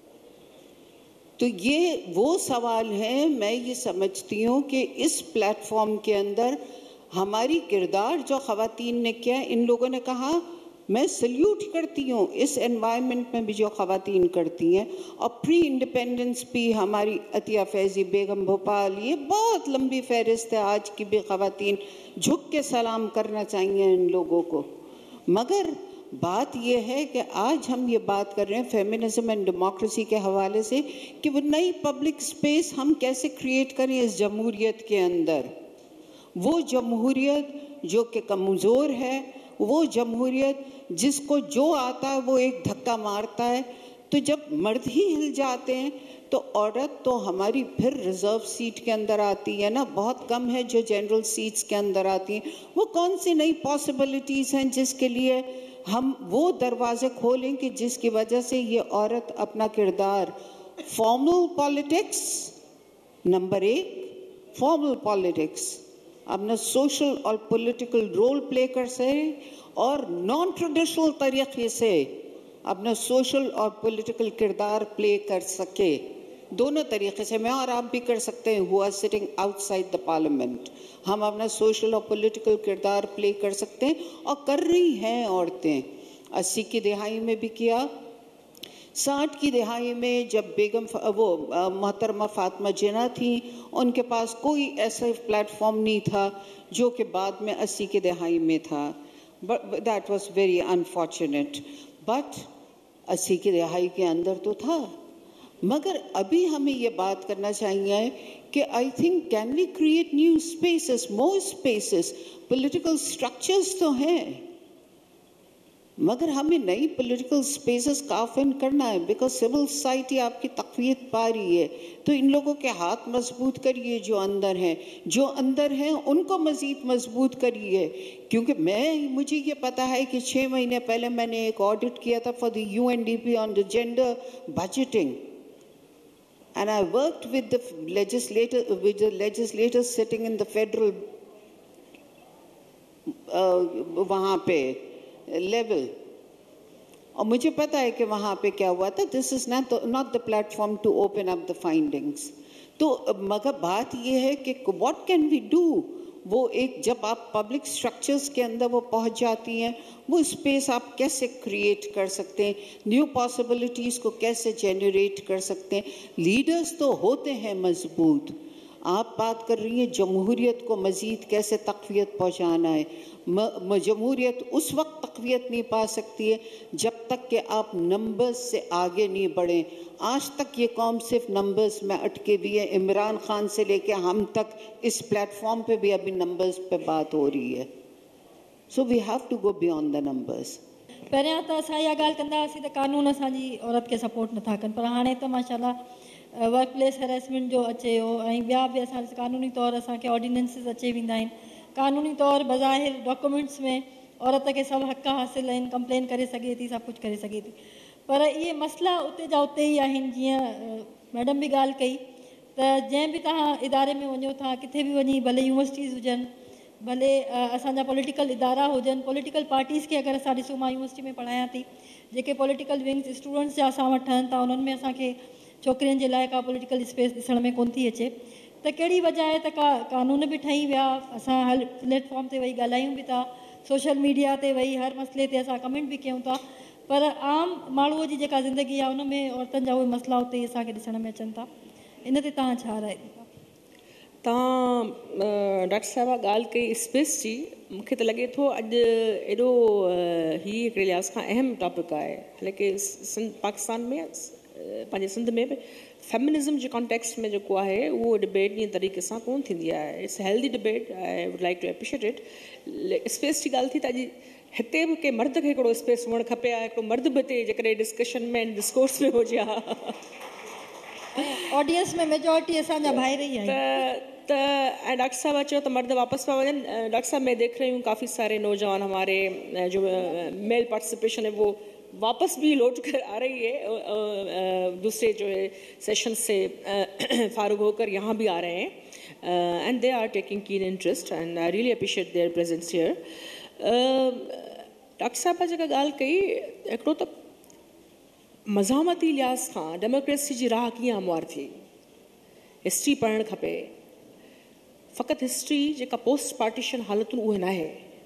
تو یہ وہ سوال ہیں. میں یہ سمجھتی ہوں کہ اس پلیٹ فارم کے اندر ہماری کردار جو خواتین نے کیا، ان لوگوں نے کہا میں سلیوٹ کرتی ہوں اس انوائرمنٹ میں بھی جو خواتین کرتی ہیں. اور پری انڈیپینڈنس بھی ہماری عطیہ فیضی بیگم بھوپال، یہ بہت لمبی فہرست ہے، آج کی بھی خواتین جھک کے سلام کرنا چاہیے ان لوگوں کو. مگر بات یہ ہے کہ آج ہم یہ بات کر رہے ہیں فیمنزم اینڈ ڈیموکریسی کے حوالے سے کہ وہ نئی پبلک سپیس ہم کیسے کریٹ کریں اس جمہوریت کے اندر. وہ جمہوریت جو کہ کمزور ہے، وہ جمہوریت جس کو جو آتا ہے وہ ایک دھکا مارتا ہے. تو جب مرد ہی ہل جاتے ہیں تو عورت تو ہماری پھر ریزرو سیٹ کے اندر آتی ہے نا، بہت کم ہے جو جنرل سیٹس کے اندر آتی ہیں. وہ کون سی نئی پاسبلٹیز ہیں جس کے لیے ہم وہ دروازے کھولیں کہ جس کی وجہ سے یہ عورت اپنا کردار فارمل پالیٹکس، نمبر ایک فارمل پالیٹکس، اپنا سوشل اور پولیٹیکل رول پلے کر سکے، اور نان ٹریڈیشنل طریقے سے اپنا سوشل اور پولیٹیکل کردار پلے کر سکے. دونوں طریقے سے میں اور آپ بھی کر سکتے ہیں who are sitting outside the parliament. ہم اپنا سوشل اور پولیٹیکل کردار پلے کر سکتے ہیں، اور کر رہی ہیں عورتیں. اسی کی دہائی میں بھی کیا، ساٹھ کی دہائی میں جب بیگم وہ محترمہ فاطمہ جناح تھیں، ان کے پاس کوئی ایسا پلیٹ فارم نہیں تھا جو کہ بعد میں اسی کی دہائی میں تھا. That was very unfortunate, but اسی کی دہائی کے اندر تو تھا. مگر ابھی ہمیں یہ بات کرنا چاہیے کہ I think can we create new spaces, more spaces. Political structures تو ہیں मगर हमें नई पॉलिटिकल स्पेसेस काफिन करना है, बिकॉज सिविल सोसाइटी आपकी तकवीत पा रही है। तो इन लोगों के हाथ मजबूत करिए, जो अंदर हैं जो अंदर हैं उनको मजीद मजबूत करिए। क्योंकि मैं मुझे ये पता है कि छः महीने पहले मैंने एक ऑडिट किया था for the U N D P on the gender budgeting, and I worked with the legislator, with the legislators sitting in the federal uh, वहाँ पे लेवल, और मुझे पता है कि वहाँ पे क्या हुआ था। This is not not the platform to open up the findings. तो मगर बात ये है कि व्हाट कैन वी डू, वो एक जब आप पब्लिक स्ट्रक्चर्स के अंदर वो पहुंच जाती हैं, वो स्पेस आप कैसे क्रिएट कर सकते हैं, न्यू पॉसिबिलिटीज़ को कैसे जनरेट कर सकते हैं। लीडर्स तो होते हैं मजबूत, आप बात कर रही हैं जमहूरियत को मज़ीद कैसे तक़वियत पहुंचाना है। म, जमहूरियत उस वक्त तक़वियत नहीं पा सकती है जब तक कि आप नंबर्स से आगे नहीं बढ़ें। आज तक ये कौम सिर्फ नंबर्स में अटके हुई है, इमरान खान से लेके हम तक इस प्लेटफॉर्म पे भी अभी नंबर्स पे बात हो रही है। So we have to go beyond the numbers. पहिरियां त असां इहा ॻाल्हि कंदा हुआसीं त कानून असांजी औरत खे सपोर्ट नथा कनि, पर हाणे त माशाल्लाह वर्क प्लेस हेरेसमेंट जो अचे हो ऐं ॿिया बि असां कानूनी तौरु असांखे ऑर्डिनेंसिस अचे वेंदा आहिनि। कानूनी तौरु बज़ाहिर डॉक्यूमेंट्स में औरत खे सभु हक़ हासिल आहिनि, कंप्लेन करे सघे थी, सभु कुझु करे सघे थी, पर इहे मसइला उते जा उते ई आहिनि। जीअं मैडम बि ॻाल्हि कई त जंहिं बि तव्हां इदारे में वञो था, किथे बि वञी, भले यूनिवर्सिटीज़ हुजनि, भले असांजा पॉलिटिकल इदारा हुजनि, पॉलिटिकल पार्टीज़ खे अगरि असां ॾिसूं, मां यूनिवर्सिटी में पढ़ायां थी, जेके पॉलिटिकल विंग्स स्टूडेंट्स जा असां वटि ठहनि था, उन्हनि में असांखे छोकिरियुनि जे लाइ का पॉलिटिकल स्पेस ॾिसण में कोन थी अचे। त कहिड़ी वजह आहे त का कानून बि ठही विया, असां हर प्लेटफॉर्म ते वेही ॻाल्हायूं बि था, सोशल मीडिया ते वेही हर मसइले ते असां कमेंट बि कयूं था, पर आम माण्हूअ जी जेका ज़िंदगी आहे उन में औरतुनि जा उहे मसइला उते ई असांखे ॾिसण में अचनि था। इन ते तव्हां छा राय ॾींदा? तव्हां डॉक्टर साहिबा ॻाल्हि कई स्पेस जी, मूंखे त लॻे थो अॼु एॾो हीअ हिकिड़े लिहाज़ खां अहम टॉपिक आहे, हालांकि पाकिस्तान में पंहिंजे सिंध में बि फेमिनिज़म जे कॉन्टेक्स्ट में जेको आहे उहो डिबेट ईअं तरीक़े सां कोन थींदी आहे। It's healthy debate, I would like to appreciate it. Space जी ॻाल्हि थी त अॼु हिते बि कंहिं मर्द खे हिकिड़ो स्पेस हुअणु खपे आहे, हिकिड़ो मर्द बि हिते जेकॾहिं डिस्कशन में डिस्कोर्स में हुजे हा ऑडियंस में मेजॉरिटी असांजा भाइर ई आहिनि त ऐं डॉक्टर साहब चयो त मर्द वापसि पिया वञनि। डॉक्टर साहब मैं देख रही हूँ काफ़ी सारे नौजवान हमारे जो मेल पार्टिसिपेशन है वो वापस भी लौट कर आ रही है, दूसरे जो है सेशन से फारूक होकर यहाँ भी आ रहे हैं, and they are taking keen interest and I really appreciate their presence here. Doctor साहब जेका ॻाल्हि कई, हिकिड़ो त मज़ामती लिहाज़ खां डेमोक्रेसी जी राह कीअं हमवार थी, हिस्ट्री पढ़णु खपे। फ़क़ति हिस्ट्री जेका पोस्ट पार्टीशन हालतूं उहे न आहे,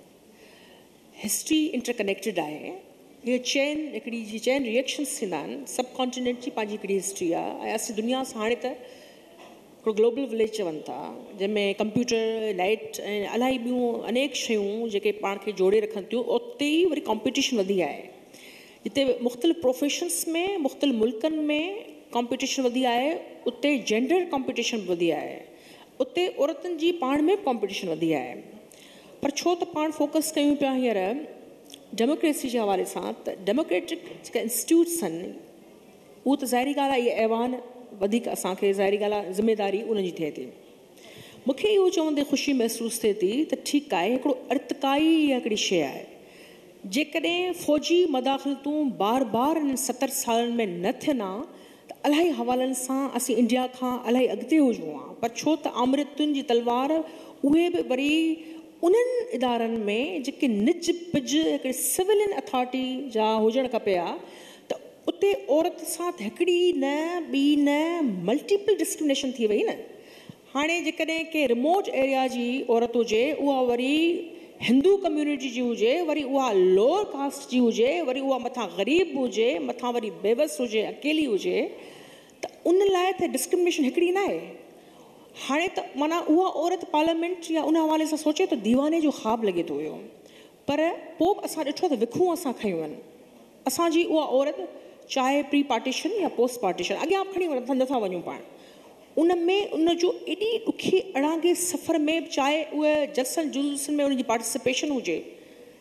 हिस्ट्री इंटरकनेक्टेड आहे। ये चैन हिकिड़ी जी चैन रिएक्शन्स थींदा आहिनि, सब कॉन्टिनेंट जी पंहिंजी हिकिड़ी हिस्ट्री आहे। ऐं असीं दुनिया सां हाणे त हिकिड़ो ग्लोबल विलेज चवनि था, जंहिंमें कंप्यूटर, लाइट ऐं इलाही ॿियूं अनेक शयूं जेके पाण खे जोड़े रखनि थियूं, उते ई वरी कॉम्पिटिशन वधी आहे। जिते मुख़्तलिफ़ प्रोफेशन्स में, मुख़्तलिफ़ मुल्कनि में कॉम्पिटिशन वधी आहे, उते जेंडर कॉम्पिटिशन वधी आहे, उते औरतुनि जी पाण में कॉम्पिटिशन वधी आहे। पर छो त पाण फोकस कयूं पिया हींअर डेमोक्रेसी जे हवाले सां, त डेमोक्रेटिक जेका इंस्टीट्यूट्स आहिनि उहो त ज़ाहिरी ॻाल्हि आहे, इहा ऐवान वधीक असांखे ज़ाहिरी ॻाल्हि आहे ज़िमेदारी उन्हनि जी थिए थी। मूंखे इहो चवंदे ख़ुशी महसूसु थिए थी त ठीकु आहे, हिकिड़ो अर्तकाई हिकिड़ी शइ आहे। जेकॾहिं फ़ौजी मदाख़िलतूं बार बार इन्हनि सतरि सालनि में न थियनि हा त इलाही हवालनि सां असीं इंडिया खां इलाही अॻिते हुजूं हा। पर छो त आमृतुनि जी तलवार उहे बि वरी उन्हनि इदारनि में जेके निज पिज हिकिड़े सिविलियन अथॉरिटी जा हुजणु खपे हा, त उते औरत सां त हिकिड़ी न ॿी न मल्टीपल डिस्क्रिमिनेशन थी वई न। हाणे जेकॾहिं के रिमोट एरिया जी औरत हुजे, उहा वरी हिंदू कम्यूनिटी जी हुजे, वरी उहा लोअर कास्ट जी हुजे, वरी उहा मथां ग़रीब हुजे, मथां वरी बेबस हुजे, अकेली हुजे, त उन लाइ त डिस्क्रिमिनेशन हिकिड़ी न आहे। हाणे त माना उहा औरत पार्लियामेंट या उन हवाले सां सोचे त दीवाने जो ख़्वाब लॻे थो हुयो। पर पोइ बि असां ॾिठो त विखूं असां खयूं आहिनि। असांजी उहा औरत चाहे प्री पार्टीशन या पोस्ट पार्टीशन, अॻियां खणी नथा वञूं पाण, उन में उन जो एॾी ॾुखी अड़ांगे सफ़र में चाहे उहे जलसनि जुलूसनि में उनजी पार्टिसिपेशन हुजे,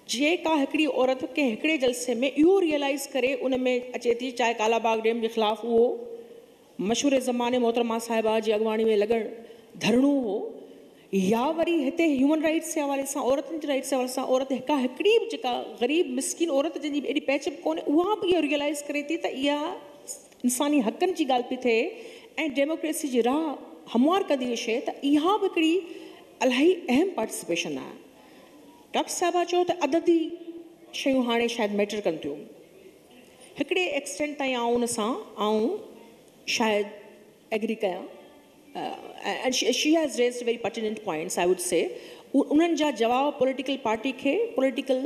जेका हिकिड़ी औरत कंहिं हिकिड़े जलसे में इहो रियलाइज़ करे उन में अचे थी, चाहे कालाबाग डैम जे ख़िलाफ़ु उहो मशहूर ज़माने मोहतरमा साहिबा जी अॻुवाणी में लॻण धरणो हो, या वरी हिते ह्यूमन राइट्स जे हवाले सां, औरतुनि जे राइट्स जे हवाले सां औरत हिका हिकिड़ी बि जेका ग़रीब मिसकिन औरत जंहिंजी एॾी पहचान कोन्हे उहा बि इहो रियलाइज़ करे थी त इहा इंसानी हक़नि जी ॻाल्हि पई थिए ऐं डेमोक्रेसी जी राह हमवार कंदी इहा शइ, त इहा बि हिकिड़ी इलाही अहम पार्टिसिपेशन आहे। डॉक्टर साहिबा चयो त अददी शयूं हाणे शायदि मैटर कनि थियूं, हिकिड़े एक्सटेंट ताईं आउं उन सां आउं शायदि एग्री कयां। And she has raised very pertinent points I would say. उन्हनि जा जवाब पॉलिटिकल पार्टी खे पॉलिटिकल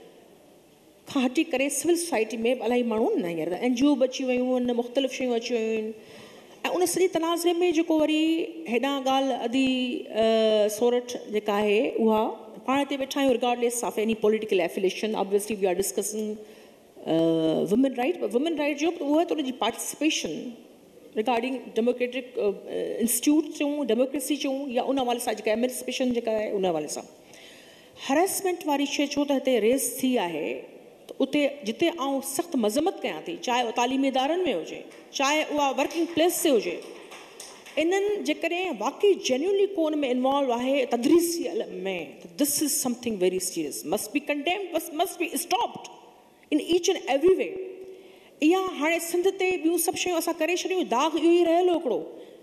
खां हटी करे सिविल सोसाइटी में इलाही माण्हू न हींअर एन जी ओ बि अची वियूं आहिनि, मुख़्तलिफ़ शयूं अची वियूं आहिनि ऐं उन सॼे तनाज़े में जेको वरी हेॾां ॻाल्हि अदी सोरठ जेका आहे उहा पाण हिते वेठा आहियूं regardless of any political affiliation, obviously we are discussing women right, but women right जो उहो त उनजी पार्टिसिपेशन रिगार्डिंग डेमोक्रेटिक इंस्टीट्यूट चऊं, डेमोक्रेसी चऊं, या उन हवाले सां जेका एमेंसिपेशन जेका आहे उन हवाले सां हरेसमेंट वारी शइ छो त हिते रेस थी आहे, त उते जिते आउं सख़्तु मज़म्मत कयां थी, चाहे उहा तालीमी इदारनि में हुजे, चाहे उहा वर्किंग प्लेस ते हुजे, इन्हनि जेकॾहिं वाक़ई जेन्युनली को उन में इन्वॉल्व आहे तदरीसी में, this is something very serious, must be condemned, must be stopped in each and every way. इहा हाणे सिंध ते ॿियूं सभु शयूं असां करे छॾियूं, दाग़ इहो ई रहियल हिकिड़ो,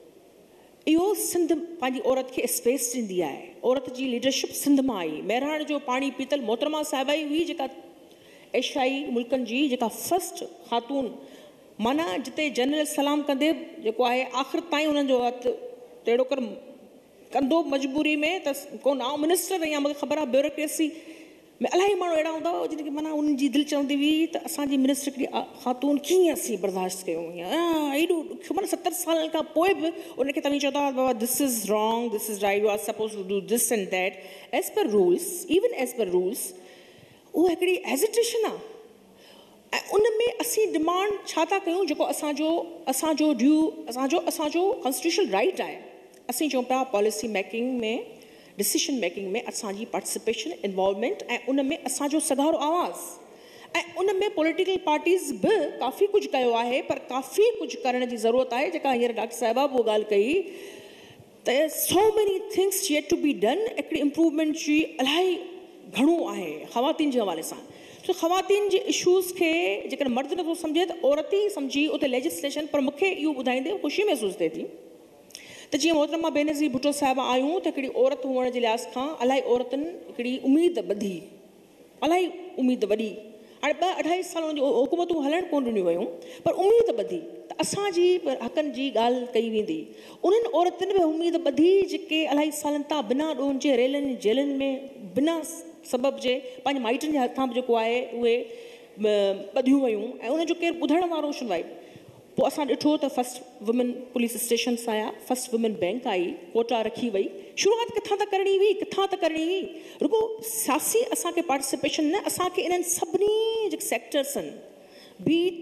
इहो सिंध पंहिंजी औरत खे स्पेस ॾींदी आहे। औरत जी लीडरशिप सिंध मां आई, मेराण जो पाणी पीतल मोहतरमा साहिबा ई हुई जेका एशियाई मुल्कनि जी जेका फस्ट ख़ातून, माना जिते जनरल सलाम कंदे जेको आहे आख़िर ताईं उन्हनि जो हथु तहिड़ो कर कंदो मजबूरी में त कोन आउं मिनिस्टर या मूंखे ख़बर आहे ब्यूरोक्रेसी में इलाही माण्हू अहिड़ा हूंदा हुआ जिन खे माना उन्हनि जी दिलि चवंदी हुई त असांजी मिनिस्टर हिकिड़ी ख़ातून कीअं असीं बर्दाश्त कयूं, ईअं एॾो ॾुखियो, माना सतरि सालनि खां पोइ बि उनखे तव्हां चवंदा बाबा this is wrong, this is right, you are suppose to do this and that as per rules, even as per rules, उहा हिकिड़ी हेजिटेशन आहे। ऐं उन में असीं डिमांड छा था कयूं, जेको असांजो असांजो ड्यू असांजो असांजो कॉन्स्टिट्यूशनल राइट आहे, असीं चऊं पिया पॉलिसी मेकिंग में, डिसीशन मेकिंग में असांजी पार्टिसिपेशन, इन्वॉल्वमेंट ऐं उन में असांजो सगारो आवाज़, ऐं उन में पॉलिटिकल पार्टीज़ बि काफ़ी कुझु कयो आहे, पर काफ़ी कुझु करण जी ज़रूरत आहे। जेका हींअर डॉक्टर साहिबा उहा ॻाल्हि कई त so many things yet to be done, हिकिड़ी इम्प्रूवमेंट जी इलाही घणो आहे ख़वातीन जे हवाले सां। तो ख़वातीन जे इशूज़ खे जेकॾहिं मर्द नथो सम्झे त औरत ई सम्झी उते लेजिस्लेशन, पर मूंखे इहो ॿुधाईंदे ख़ुशी महसूसु थिए थी त जीअं मोहतरमा बेनज़ीर भुट्टो साहिबा आयूं त हिकिड़ी औरत हुअण जे लिहाज़ खां इलाही औरतुनि हिकिड़ी उमेदु ॿधी, इलाही उमेदु वॾी, हाणे ॿ अढाई साल हुनजी हुकूमतूं हलणु कोन ॾिनियूं वियूं, पर उमेदु ॿधी त असांजी हक़नि जी ॻाल्हि कई वेंदी। उन्हनि औरतुनि बि उमेदु ॿधी जेके इलाही सालनि तां बिना ॾोहनि जे रेलनि जेलनि में बिना सबब जे पंहिंजे माइटनि जे हथां बि जेको आहे उहे ॿधियूं वियूं ऐं उनजो केरु ॿुधण वारो सुनवाई। पोइ असां ॾिठो त फस्ट वुमेन पुलिस स्टेशन्स आया, फस्ट वुमेन बैंक आई, कोटा रखी वई। शुरूआति किथां त करणी हुई, किथां त करणी हुई, रुगो सियासी असांखे पार्टिसिपेशन न, असांखे इन्हनि सभिनी जेके सेक्टर्स आहिनि, बीट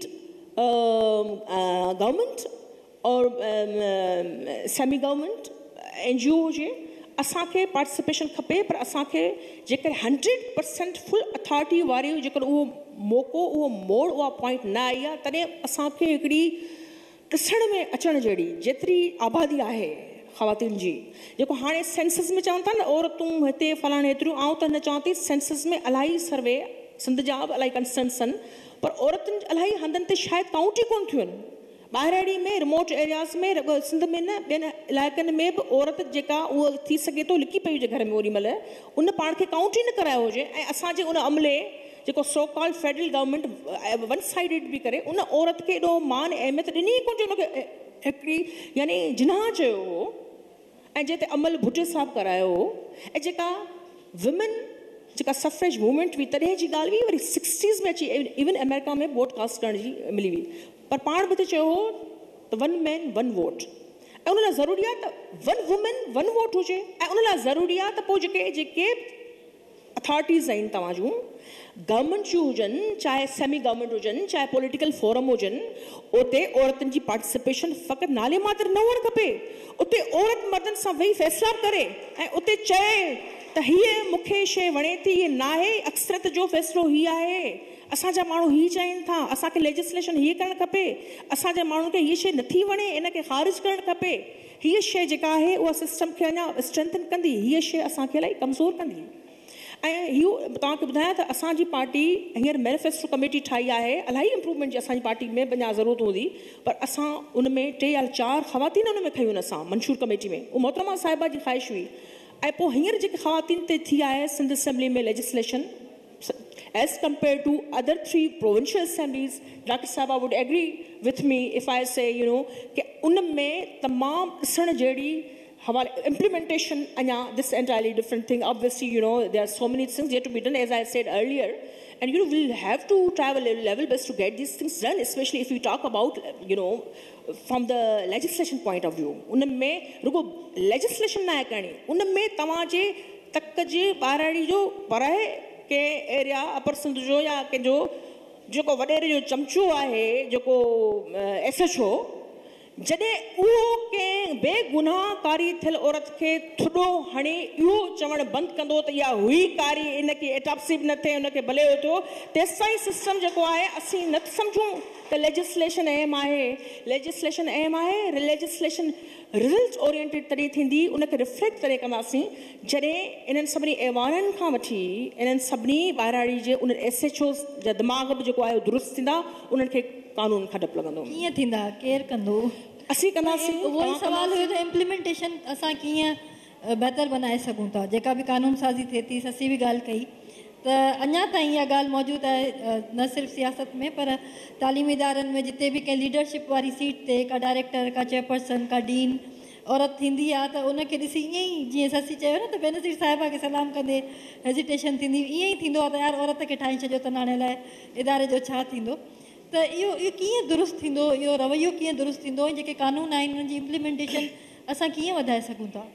गवर्नमेंट और semi government N G O हुजे, असांखे पार्टिसिपेशन खपे, पर असांखे जेकर हंड्रेड परसेंट फुल अथॉरिटी वारी जेकर उहो मौक़ो, उहो मोड़, उहा पॉइंट न आई आहे, तॾहिं असांखे हिकिड़ी ॾिसण में अचण जहिड़ी जेतिरी आबादी आहे ख़वातीन जी, जेको हाणे सेंसस में चवनि था न औरतूं हिते फलाणे हेतिरियूं, आऊं त न चवां थी सेंसस में इलाही सर्वे सिंध जा बि इलाही कंसर्न्स आहिनि, पर औरतुनि इलाही हंधनि ते शायदि काउंट ई कोन थियूं आहिनि। ॿाहिरि में रिमोट एरियाज़ में, सिंध में न, ॿियनि इलाइक़नि में बि औरत जेका उहा थी सघे थो लिकी पई हुजे घर में ओॾी महिल, उन पाण खे काउंट ई न करायो हुजे, ऐं असांजे उन अमले जेको so called federal government one sided बि करे उन औरत खे एॾो मान अहमियत ॾिनी ई कोन, उनखे हिकिड़ी यानी जिनाह चयो हो, ऐं जिते अमल भुटे साहब करायो हो, ऐं जेका वुमेन जेका सफ़रेज मूवमेंट हुई तॾहिं जी ॻाल्हि हुई, वरी सिक्सटीज़ में अची इवन अमेरिका में वोट कास्ट करण जी मिली हुई, पर पाण बि त चयो हो त वन मैन वन वोट, ऐं उन लाइ ज़रूरी आहे त वन वुमेन वन वोट हुजे, ऐं उन लाइ ज़रूरी आहे त पोइ जेके जेके अथॉरिटीज़ आहिनि तव्हां जूं, गवर्नमेंट जूं हुजनि, चाहे सेमी गवर्नमेंट हुजनि, चाहे पॉलिटिकल फोरम हुजनि, उते औरतुनि जी पार्टिसिपेशन फ़क़ति नाले मात्र न हुअणु खपे, उते औरत मर्दनि सां वेही फ़ैसिला करे ऐं उते चए त त हीअ मूंखे शइ वणे थी, हीअ न आहे अक्सरत जो फ़ैसिलो हीअ आहे, असांजा माण्हू हीअ चाहिनि था, असांखे लेजिस्लेशन हीअ करणु खपे, असांजे माण्हुनि खे हीअ शइ नथी वणे, इनखे ख़ारिज करणु खपे, हीअ शइ जेका आहे उहा सिस्टम खे अञा स्ट्रेंथन कंदी, हीअ शइ असांखे इलाही कमज़ोर कंदी। ऐं इहो तव्हांखे ॿुधायां त असांजी पार्टी हींअर मैनिफेस्टो कमेटी ठाही आहे, इलाही इम्प्रूवमेंट जी असांजी पार्टी में अञा ज़रूरत हूंदी, पर असां उन में टे या चारि ख़वातीन उन में खयूं आहिनि असां मंशूर कमेटी में, उहा मोहतरमा साहिबा जी ख़्वाहिश हुई। ऐं पोइ हींअर जेके ख़वातीन ते थी आहे सिंध असेंबली में legislation as compared to other three provincial assemblies, Doctor Sahaba would agree with me if I say, you know, कि उन में तमाम ॾिसण जहिड़ी हवाले implementation अञा this entirely different thing. Obviously, you know, there are so many things yet to be done, as I said earlier, and you know we'll have to travel a level best to get these things done, especially if we talk about, you know, from the legislation point of view. उन में रुगो legislation ना करनी, उन में तव्हांजे तक जे ॿारड़ी जो पराए के एरिया अपर सिंध जो या कंहिंजो जेको वॾेरे जो चमचो आहे जेको एस एच ओ जॾहिं उहो कंहिं बेगुनाहकारी थियल औरत खे थुॾो हणी इहो चवणु बंदि कंदो त इहा हुई कारी, इनखे एटाप्सी बि न थिए, उनखे भले हो थियो, तेसिताईं सिस्टम जेको आहे असीं न सम्झूं त लेजिस्लेशन अहम आहे, लेजिस्लेशन अहम आहे, लेजिस्लेशन रिज़ल्ट ओरिएंटेड तॾहिं थींदी, उनखे रिफ्लेक्ट करे कंदासीं जॾहिं इन्हनि सभिनी अहिवाननि खां वठी इन्हनि सभिनी ॿाहिराड़ी जे उन एस एच ओ जा दिमाग़ बि जेको आहे दुरुस्त थींदा, उन्हनि खे कानून खां डपु लॻंदो। कीअं थींदा, केरु कंदो, असीं कंदासीं। उहो ई सुवाल हुयो त इम्प्लीमेंटेशन असां कीअं बहितर बनाए सघूं था, जेका बि कानून साज़ी थिए थी, असीं बि ॻाल्हि कई त अञा ताईं इहा ॻाल्हि मौजूदु आहे, न सिर्फ़ु सियासत में पर तालीमी इदारनि में जिते बि कंहिं लीडरशिप वारी सीट ते का डायरेक्टर, का चेयरपर्सन, का डीन औरत थींदी आहे त उनखे ॾिसी ईअं ई जीअं ससी चयो न त बेनज़ीर साहिबा खे सलाम कंदे हेजिटेशन थींदी, ईअं ई थींदो आहे त यार औरत खे ठाहे छॾियो त नाणे लाइ इदारे जो छा थींदो। त इहो इहो कीअं दुरुस्त थींदो, इहो रवैयो कीअं दुरुस्त थींदो, ऐं जेके कानून आहिनि उन्हनि जी इम्प्लीमेंटेशन असां कीअं वधाए सघूं था।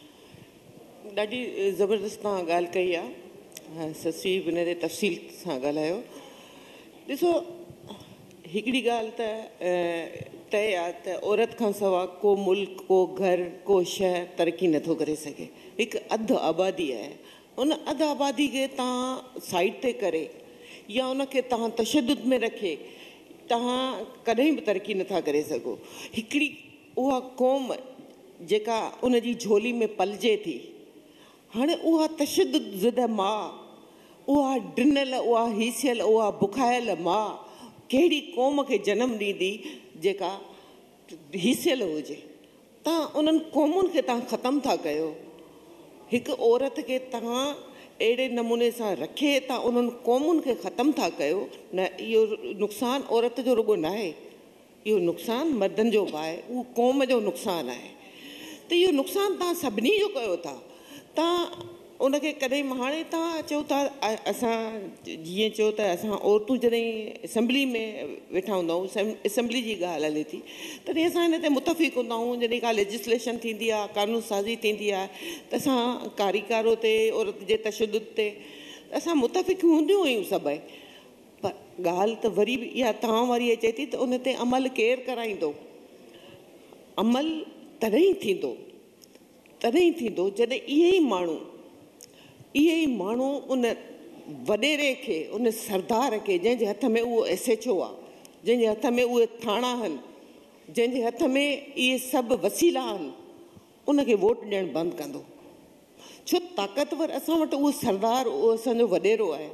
ॾाढी ज़बरदस्त तव्हां ॻाल्हि कई आहे, ससी बि हिन ते तफ़सील सां ॻाल्हायो। ॾिसो हिकिड़ी ॻाल्हि त तय आहे त औरत खां सवाइ को मुल्क, को घर, को शहर तरक़ी नथो करे सघे। हिकु अधु आबादी आहे, उन अधु आबादी खे तव्हां साइड ते करे या उनखे तव्हां तशदुद में रखे तव्हां कॾहिं बि तरक़ी नथा करे सघो। हिकिड़ी उहा क़ौम जेका उन जी झोली में पलिजे थी, हाणे उहा तशदुद ज़िद माउ, उहा ॾिनल, उहा हीसियल, उहा बुखायल माउ कहिड़ी क़ौम खे जनमु ॾींदी जेका हीसियल हुजे। तव्हां उन्हनि क़ौमुनि खे तव्हां ख़तमु था कयो। हिकु औरत खे तव्हां अहिड़े नमूने सां रखे तव्हां उन्हनि क़ौमुनि खे ख़तमु था कयो न। इहो नुक़सानु औरत जो रुॻो न आहे, इहो नुक़सानु मर्दनि जो बि आहे, उहो क़ौम जो नुक़सानु आहे। त इहो नुक़सानु तव्हां सभिनी जो कयो था। तव्हां उनखे कॾहिं हाणे तव्हां चओ था, असां जीअं चयो त असां औरतूं जॾहिं असेंबली में वेठा हूंदा आहियूं, असेंबली जी ॻाल्हि हले थी, तॾहिं असां हिन ते मुतफ़िक़ हूंदा आहियूं। जॾहिं का लेजिस्लेशन थींदी आहे, कानून साज़ी थींदी आहे, त असां कारीकारो ते, औरत जे तशदुद ते असां मुतफ़िक़ हूंदियूं हुयूं सभई। पर ॻाल्हि त वरी बि इहा तव्हां वारी अचे थी त उन ते अमल केरु कराईंदो? अमल तॾहिं थींदो तॾहिं थींदो जॾहिं इहे ई माण्हू इहे ई माण्हू उन वॾेरे खे, उन सरदार खे, जंहिंजे हथ में उहो एस एच ओ आहे, जंहिंजे हथ में उहे थाणा आहिनि, जंहिंजे हथ में इहे सभु वसीला आहिनि, उनखे वोट ॾियणु बंदि कंदो। छो ताक़तवर असां वटि उहो सरदार, उहो असांजो वॾेरो आहे।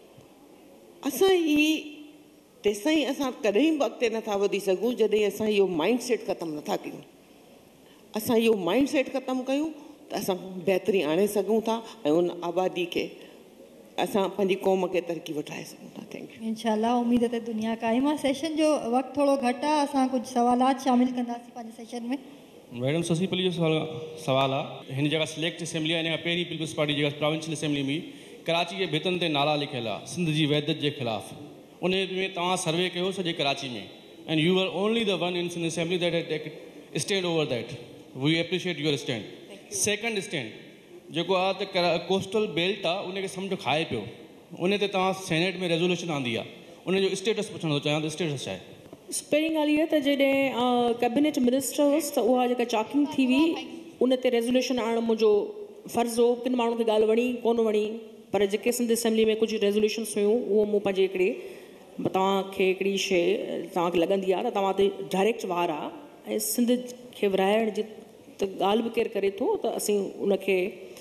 असां ही तेसिताईं असां कॾहिं बि अॻिते नथा वधी सघूं जॾहिं असां इहो माइंड सेट ख़तमु नथा कयूं। असां इहो माइंड सेट ख़तमु कयूं त असां बहितरी आणे सघूं था ऐं उन आबादी खे असां पंहिंजी क़ौम खे तरक़ी वठाए सघूं था। Thank you. इंशाल्लाह, उम्मीद ते दुनिया क़ाइम आहे। सेशन जो वक़्तु थोरो घटि आहे, असां कुझु सवालात शामिलु कंदासीं पंहिंजे सेशन में। मैडम ससी पली जो सवाल सवाल आहे, हिन जॻह सिलेक्ट असेंबली आहे, हिन खां पहिरीं पीपल्स पार्टी जेका प्रोविंशियल असेंबली हुई, कराची जे भितनि ते नाला लिखियल आहे सिंध जी वहदत जे ख़िलाफ़ु। उन में तव्हां सर्वे कयो सॼे कराची में, and you are only the one in Sindh assembly that had stand over that. We appreciate your stand. Second stand जेको आहे त कोस्टल बेल्ट आहे, उनखे समुंड खाए पियो, उन ते तव्हां सेनेट में रेज़ोल्यूशन आंदी आहे, उनजो स्टेटस पुछणु थो चाहियां त स्टेटस छा आहे? पहिरीं ॻाल्हि इहा त जॾहिं कैबिनेट मिनिस्टर हुअसि त उहा जेका चॉकिंग थी हुई, उन ते रेज़ोल्यूशन आणणु मुंहिंजो फ़र्ज़ु हो किन माण्हुनि खे ॻाल्हि वणी कोन वणी पर जेके सिंध असेंबली में कुझु रेज़ोल्यूशन्स हुयूं उहो मूं पंहिंजे हिकिड़े तव्हांखे हिकिड़ी शइ तव्हांखे लॻंदी आहे त तव्हां ते डायरेक्ट वार आहे ऐं सिंध खे विराइण जी त ॻाल्हि बि केरु करे थो त असीं उनखे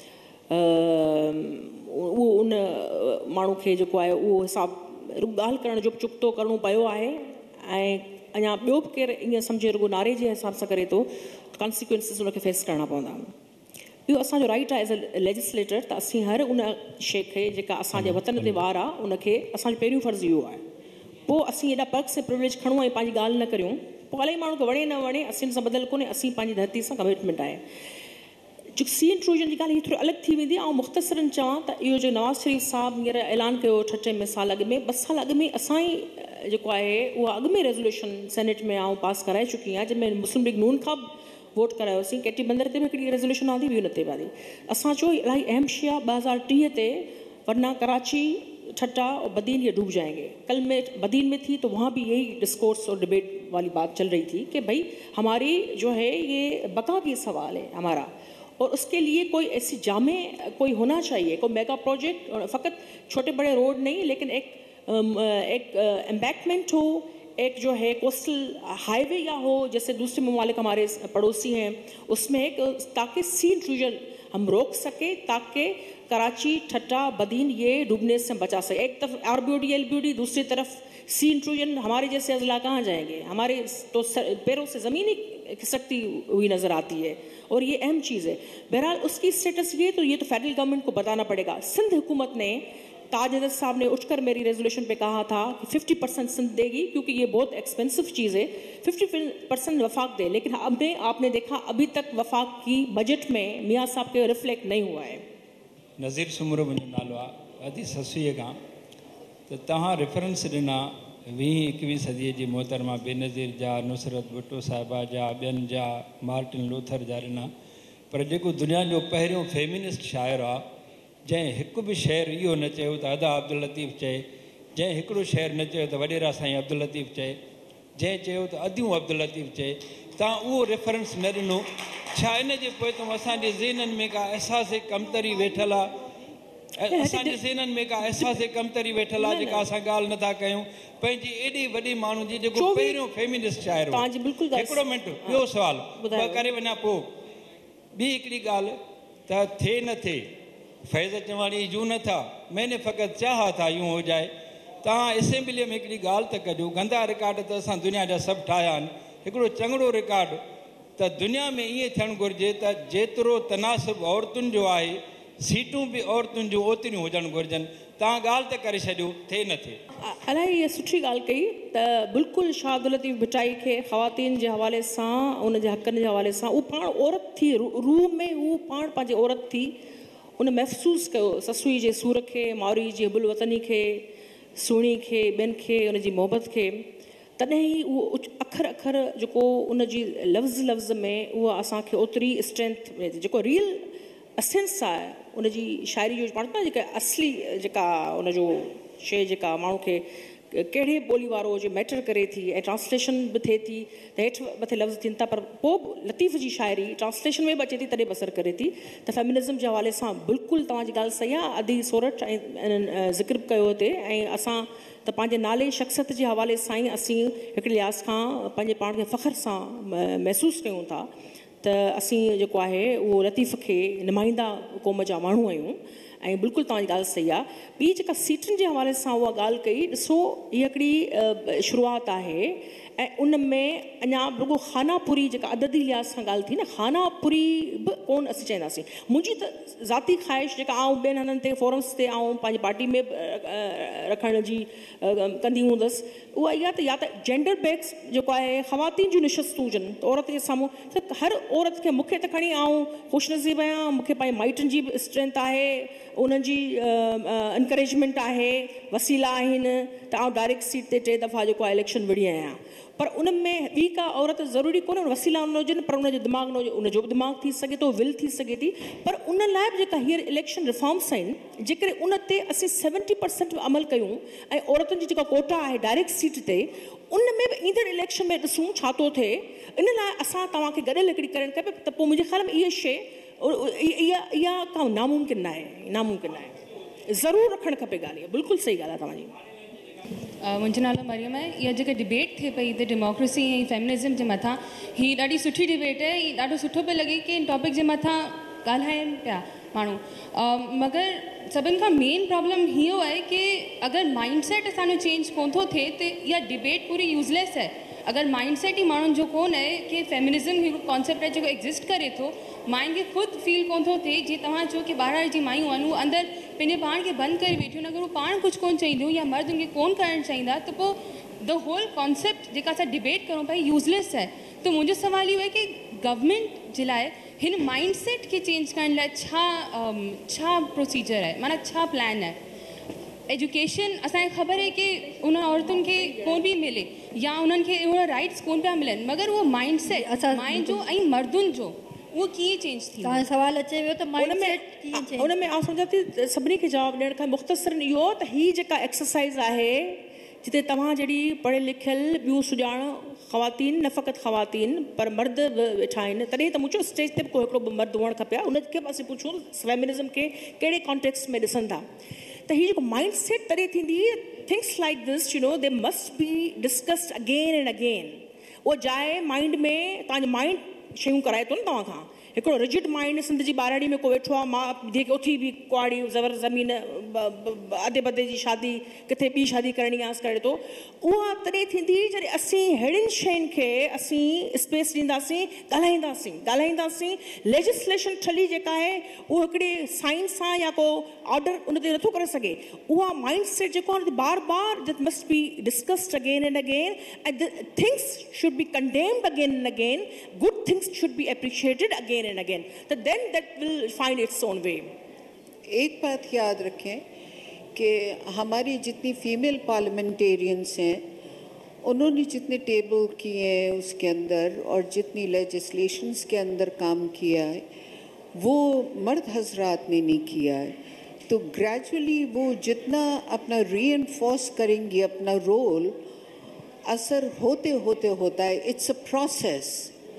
उहो उन माण्हू खे जेको आहे उहो हिसाबु ॻाल्हि करण जो चुक्तो करिणो पियो आहे ऐं अञा ॿियो बि केरु ईअं सम्झे रुगो नारे जे हिसाब सां करे थो कॉन्सिक्वेंसिस उनखे फेस करणा पवंदा। इहो असांजो राइट आहे एज़ अ लेजिस्लेटर त असीं हर उन शइ खे जेका असांजे वतन ते वार आहे उनखे असांजो पहिरियों फ़र्ज़ु इहो आहे। पोइ असीं एॾा पर्क्स ऐं प्रिविलेज खणूं ऐं पंहिंजी ॻाल्हि न करियूं पोइ इलाही माण्हू खे वणे न वणे असीं सां बदिल कोन्हे असीं पंहिंजी धरती सां कमिटमेंट आहे। जो सी इंट्रूजन जी ॻाल्हि हीअ थोरी अलॻि थी वेंदी ऐं मुख़्तसरनि चवां त इहो जो नवाज़ शरीफ़ साहिबु हींअर ऐलान कयो छठे में साल अॻु में ॿ साल अॻु में असां ई जेको आहे उहा अॻु में रेज़ोल्यूशन सेनेट में आउं पास कराए चुकी आहियां जंहिंमें मुस्लिम लीग नून खां वोट करायोसीं केटी बंदर ते बि हिकिड़ी रेज़ोल्यूशन आंदी हुई उन ते वारी असां चयो इलाही अहम शइ आहे ॿ हज़ार टीह ते वरना कराची ठट्टा और बदीन ये डूब जाएंगे। कल मैं बदीन में थी तो वहाँ भी यही डिस्कोर्स और डिबेट वाली बात चल रही थी कि भाई हमारी जो है ये बका की सवाल है हमारा और उसके लिए कोई ऐसी जामे कोई होना चाहिए कोई मेगा प्रोजेक्ट फ़कत छोटे बड़े रोड नहीं लेकिन एक एक एम्बैंकमेंट हो एक जो है कोस्टल हाईवे या हो जैसे दूसरे ममालिक हमारे पड़ोसी हैं उसमें एक ताकि सी इंट्रूजन हम रोक सके ताकि कराची ठट्टा बदीन ये डूबने से बचा सके। एक तरफ R B O D L B O D दूसरी तरफ सी इंट्रूजन हमारे जैसे अजला कहाँ जाएंगे हमारे तो पैरों से ज़मीन ही खिसकती हुई नज़र आती है और ये अहम चीज़ है। बहरहाल उसकी स्टेटस ये तो ये तो फेडरल गवर्नमेंट को बताना पड़ेगा। सिंध हुकूमत ने ताज हज़रत साहब ने उठकर मेरी रेजोल्यूशन पे कहा था कि फिफ्टी परसेंट सिंध देगी क्योंकि ये बहुत एक्सपेंसिव चीज़ है फिफ्टी परसेंट वफाक दे लेकिन अब में आपने देखा अभी तक वफाक की बजट में मियाँ साहब के रिफ्लेक्ट नहीं हुआ है। नज़ीर सुमरो मुंहिंजो नालो आहे अदी ससीअ खां त तव्हां रेफरेंस ॾिना वीह एकवीह सदीअ जी मोहतरमा बेनज़ीर जा नुसरत भुट्टो साहिबा जा ॿियनि जा मार्टिन लूथर जा ॾिना पर जेको दुनिया जो पहिरियों फेमिनिस्ट शाइर आहे जंहिं हिकु बि शेर इहो न चयो त अदा अब्दुल लतीफ़ चए जंहिं हिकिड़ो शेर न चयो त वॾेरा साईं अब्दुल लतीफ़ चए जंहिं चयो त अदियूं अब्दुल लतीफ़ चए तव्हां उहो रेफरेंस न ॾिनो छा इन जे पोइ त असांजे ज़हननि में का अहसास कमतरी वेठल आहे असांजे ज़हननि में का अहसास कमतरी वेठल आहे जेका असां ॻाल्हि नथा कयूं पंहिंजी एॾी वॾी माण्हू जी जेको पहिरियों फेमिनिस्ट शाइर हो हिकिड़ो मिंट ॿियो सुवालु करे वञा पोइ ॿी हिकिड़ी ॻाल्हि त थिए न थिए फैज़ चवाणी जूं नथा मैंने फ़क़त चाहा था यूं हो जाए तव्हां असेंबलीअ में हिकिड़ी ॻाल्हि त कजो गंदा रिकॉर्ड त असां दुनिया जा सभु ठाहिया आहिनि हिकिड़ो चङड़ो रिकॉर्ड त दुनिया में ईअं थियणु घुरिजे त जेतिरो तनासिब औरतुनि जो आहे सीटूं बि औरतुनि जूं ओतिरियूं हुजणु घुरिजनि तव्हां ॻाल्हि त करे छॾियो थिए न थिए इलाही इहा सुठी ॻाल्हि कई त बिल्कुलु शाह अब्दुल लतीफ़ भटाई खे ख़वातीन जे हवाले सां उन जे हक़नि जे हवाले सां उहो पाण औरत थी रूह में हू पाण पंहिंजी औरत थी उन महफ़ूज़ कयो ससुई जे सूर खे माउरी जी हुबुल वतनी खे सुहिणी खे ॿियनि खे उनजी मोहबत खे तॾहिं ई उहो अखर अखर जेको उनजी लफ़्ज़ लफ़्ज़ में उहा असांखे ओतिरी स्ट्रेंथ में जेको रियल असेंस आहे उनजी शाइरी जो पाण न जेका असली जेका उनजो शइ जेका माण्हू खे कहिड़े ॿोली वारो हुजे मैटर करे थी ऐं ट्रांसलेशन बि थिए थी त हेठि मथे लफ़्ज़ थियनि था पर पोइ लतीफ़ जी शाइरी ट्रांसलेशन में बि अचे थी तॾहिं बसर करे थी त फेमिनिज़म जे हवाले सां बिल्कुलु तव्हांजी ॻाल्हि सही आहे अधी सोरठ ऐं ज़िक्र बि कयो हुते ऐं असां त पंहिंजे नाले शख़्सियत जे हवाले सां ई असीं हिकिड़े लिहाज़ खां पंहिंजे पाण खे फ़ख्र सां महसूसु कयूं था त असीं जेको आहे उहो लतीफ़ खे नुमाइंदा क़ौम जा माण्हू आहियूं ऐं बिल्कुलु तव्हांजी ॻाल्हि सही आहे। ॿी जेका सीटुनि जे हवाले सां उहा ॻाल्हि कई ॾिसो हीअ हिकिड़ी शुरूआति आहे ऐं उन में अञा रुगो खानापुरी जेका अददी लिहाज़ सां ॻाल्हि थी न खानापुरी बि कोन असीं चवंदासीं मुंहिंजी त ज़ाती ख़्वाहिश जेका आऊं ॿियनि हंधनि ते फोरम्स ते आऊं पंहिंजी पार्टी में रखण जी कंदी हूंदसि उहा इहा त या त जेंडर बेक्स जेको आहे ख़वातीन जूं निशस्तूं हुजनि त औरत जे साम्हूं त हर औरत खे मूंखे त खणी आऊं ख़ुशनसीब आहियां मूंखे पंहिंजे माइटनि जी बि स्ट्रेंथ आहे उन्हनि जी इंकरेजमेंट आहे वसीला आहिनि त आउं डायरेक्ट सीट ते टे दफ़ा जेको आहे इलेक्शन विड़ी आहियां पर उन में ॿी का औरत ज़रूरी कोन्हे वसीला न हुजनि पर उनजो दिमाग़ न हुजे उनजो बि दिमाग़ थी सघे थो विल थी सघे थी पर उन लाइ बि जेका हींअर इलेक्शन रिफॉर्म्स आहिनि जेकॾहिं उन ते असीं सेवनटी परसेंट अमल कयूं ऐं औरतुनि जी जेका कोटा आहे डायरेक्ट सीट ते उन में बि ईंदड़ इलेक्शन में ॾिसूं छा थो थिए इन लाइ असां तव्हांखे गॾियल हिकिड़ी करणु खपे त पोइ मुंहिंजे ख़्याल में इहा शइ इहा इहा का नामुमकिन न आहे, नामुमकिन आहे, ज़रूरु रखणु खपे ॻाल्हि, इहा बिल्कुलु सही ॻाल्हि आहे तव्हांजी। मुंहिंजो नालो मरियम आहे। इहा जेका डिबेट थिए पई त डेमोक्रेसी ऐं फेमिनिज़म जे मथां, हीअ ॾाढी सुठी डिबेट आहे। हीअ ॾाढो सुठो पियो लॻे कि इन टॉपिक जे मथां ॻाल्हाइनि पिया माण्हू, मगर सभिनि खां मेन प्रॉब्लम इहो आहे कि अगरि माइंड सेट असांजो चेंज कोन थो थिए त इहा डिबेट पूरी यूज़लेस आहे। अगरि माइंड सेट ई माण्हुनि जो कोन आहे कि फेमिनिज़म हिकु कॉन्सेप्ट आहे जेको एग्ज़िस्ट करे थो, माइंड खे ख़ुदि फील कोन थो थिए, जीअं तव्हां चओ कि ॿाहिरि जी मायूं आहिनि उहे अंदरि पंहिंजे पाण खे बंदि करे वेठियूं, अगरि उहे पाण कुझु कोन चाहींदियूं या मर्द उनखे कोन करणु चाहींदा त पोइ द होल कॉन्सेप्ट जेका असां डिबेट करूं पिया यूज़लेस आहे। त मुंहिंजो सुवाल इहो आहे कि गवर्नमेंट जे लाइ हिन माइंड सेट खे चेंज करण लाइ छा छा प्रोसीजर आहे, माना छा प्लान आहे। एजुकेशन असांखे ख़बर आहे कि उन औरतुनि खे कोन बि मिले या उन्हनि खे उहे राइट्स कोन पिया मिलनि, मगर उहो माइंड सेट असां माइंड जो ऐं मर्दुनि जो उहो कीअं चेंज थी। तव्हां सवाल अचे वियो त माइंड सेट कीअं चेंज, उन में आउं सम्झां थी सभिनी खे जवाबु ॾियण खां मुख़्तसरन इहो त हीअ जेका एक्सरसाइज़ आहे जिते तव्हां जहिड़ी पढ़ियल लिखियल ॿियूं सुञाण ख़वातीन, न फ़क़ति ख़वातीन पर मर्द बि वेठा आहिनि, तॾहिं त मुंहिंजो स्टेज ते बि को हिकिड़ो मर्द हुअणु खपे हा। उनखे बि असीं पुछूं फेमिनिज़म खे कहिड़े कॉन्टेक्स्ट में ॾिसनि था। त हीअ जेको माइंड सेट तॾहिं थींदी, things like this you know they must be discussed again and again. उहा जाइ माइंड में तव्हांजो माइंड शयूं कराए थो न तव्हां खां, हिकिड़ो रिजिड माइंड सिंध जी ॿारड़ी में को वेठो आहे, मां जेके उथी बि कुआड़ी ज़बर ज़मीन अधे बधे जी शादी किथे ॿी शादी करणी आहे करे थो, उहा तॾहिं थींदी जॾहिं असीं अहिड़ियुनि शयुनि खे असीं स्पेस ॾींदासीं, ॻाल्हाईंदासीं ॻाल्हाईंदासीं लेजिस्लेशन ठली जेका आहे उहो हिकिड़े साइंस सां या को ऑर्डर उन ते नथो करे सघे। उहा माइंड सेट जेको आहे बार बार that must be discussed again and again and things should be condemned again and again, good things should be appreciated again and again, so then that will find its own way. एक बात याद रखें कि हमारी जितनी female parliamentarians हैं उन्होंने जितने table किए हैं उसके अंदर और जितनी लेजिस्लेशंस के अंदर काम किया है वो मर्द हजरात ने नहीं किया है। तो ग्रेजुअली वो जितना अपना रीइंफोर्स करेंगी अपना रोल, असर होते होते होता है। इट्स अ प्रोसेस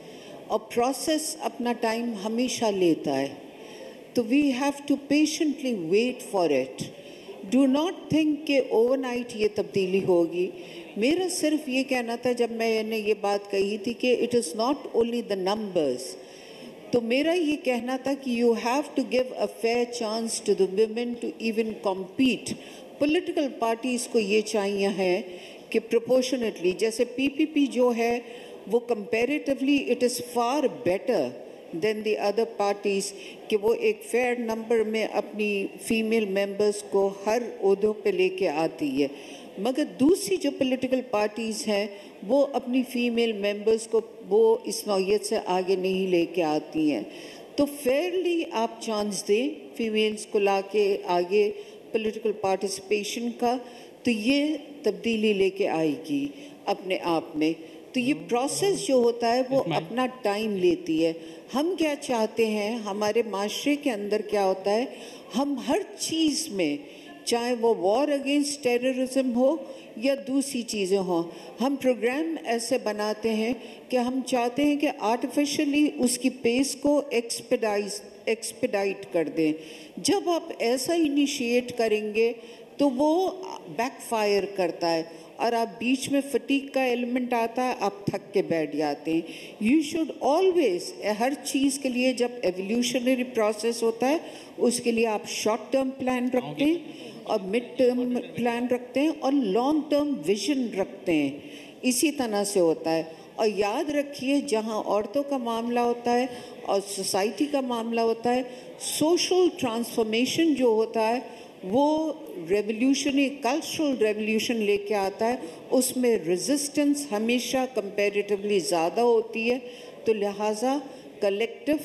और प्रोसेस अपना टाइम हमेशा लेता है, तो we have to patiently wait for it. Do not think कि ओवरनाइट ये तब्दीली होगी। मेरा सिर्फ ये कहना था जब मैंने ये बात कही थी कि it is not only the numbers, तो मेरा ये कहना था कि you have to give a fair chance to the women to even compete. Political parties को ये चाहिए है कि प्रोपोर्शनेटली, जैसे पीपीपी जो है वो comparatively it is far better than the other parties कि वो एक फेयर नंबर में अपनी फीमेल मेंबर्स को हर ओहदों पे लेके आती है, मगर दूसरी जो पॉलिटिकल पार्टीज़ हैं वो अपनी फीमेल मेंबर्स को वो इस नौयत से आगे नहीं लेके आती हैं। तो फेयरली आप चांस दें फीमेल्स को लाके आगे पॉलिटिकल पार्टिसिपेशन का, तो ये तब्दीली लेके आएगी अपने आप में। तो ये प्रोसेस जो होता है वो अपना टाइम लेती है। हम क्या चाहते हैं, हमारे माशरे के अंदर क्या होता है, हम हर चीज़ में, चाहे वो वॉर अगेंस्ट टेररिज्म हो या दूसरी चीज़ें हों, हम प्रोग्राम ऐसे बनाते हैं कि हम चाहते हैं कि आर्टिफिशियली उसकी पेस को एक्सपेडाइज एक्सपेडाइट कर दें। जब आप ऐसा इनिशिएट करेंगे तो वो बैकफायर करता है और आप बीच में फटीक का एलिमेंट आता है, आप थक के बैठ जाते हैं। यू शुड ऑलवेज, हर चीज़ के लिए जब एवोल्यूशनरी प्रोसेस होता है उसके लिए आप शॉर्ट टर्म प्लान रखते हैं और मिड टर्म प्लान रखते हैं और लॉन्ग टर्म विजन रखते हैं। इसी तरह से होता है। और याद रखिए, जहाँ औरतों का मामला होता है और सोसाइटी का मामला होता है, सोशल ट्रांसफॉर्मेशन जो होता है वो रेवोल्यूशनरी कल्चरल रेवोल्यूशन लेके आता है, उसमें रेजिस्टेंस हमेशा कंपैरेटिवली ज़्यादा होती है, तो लिहाजा कलेक्टिव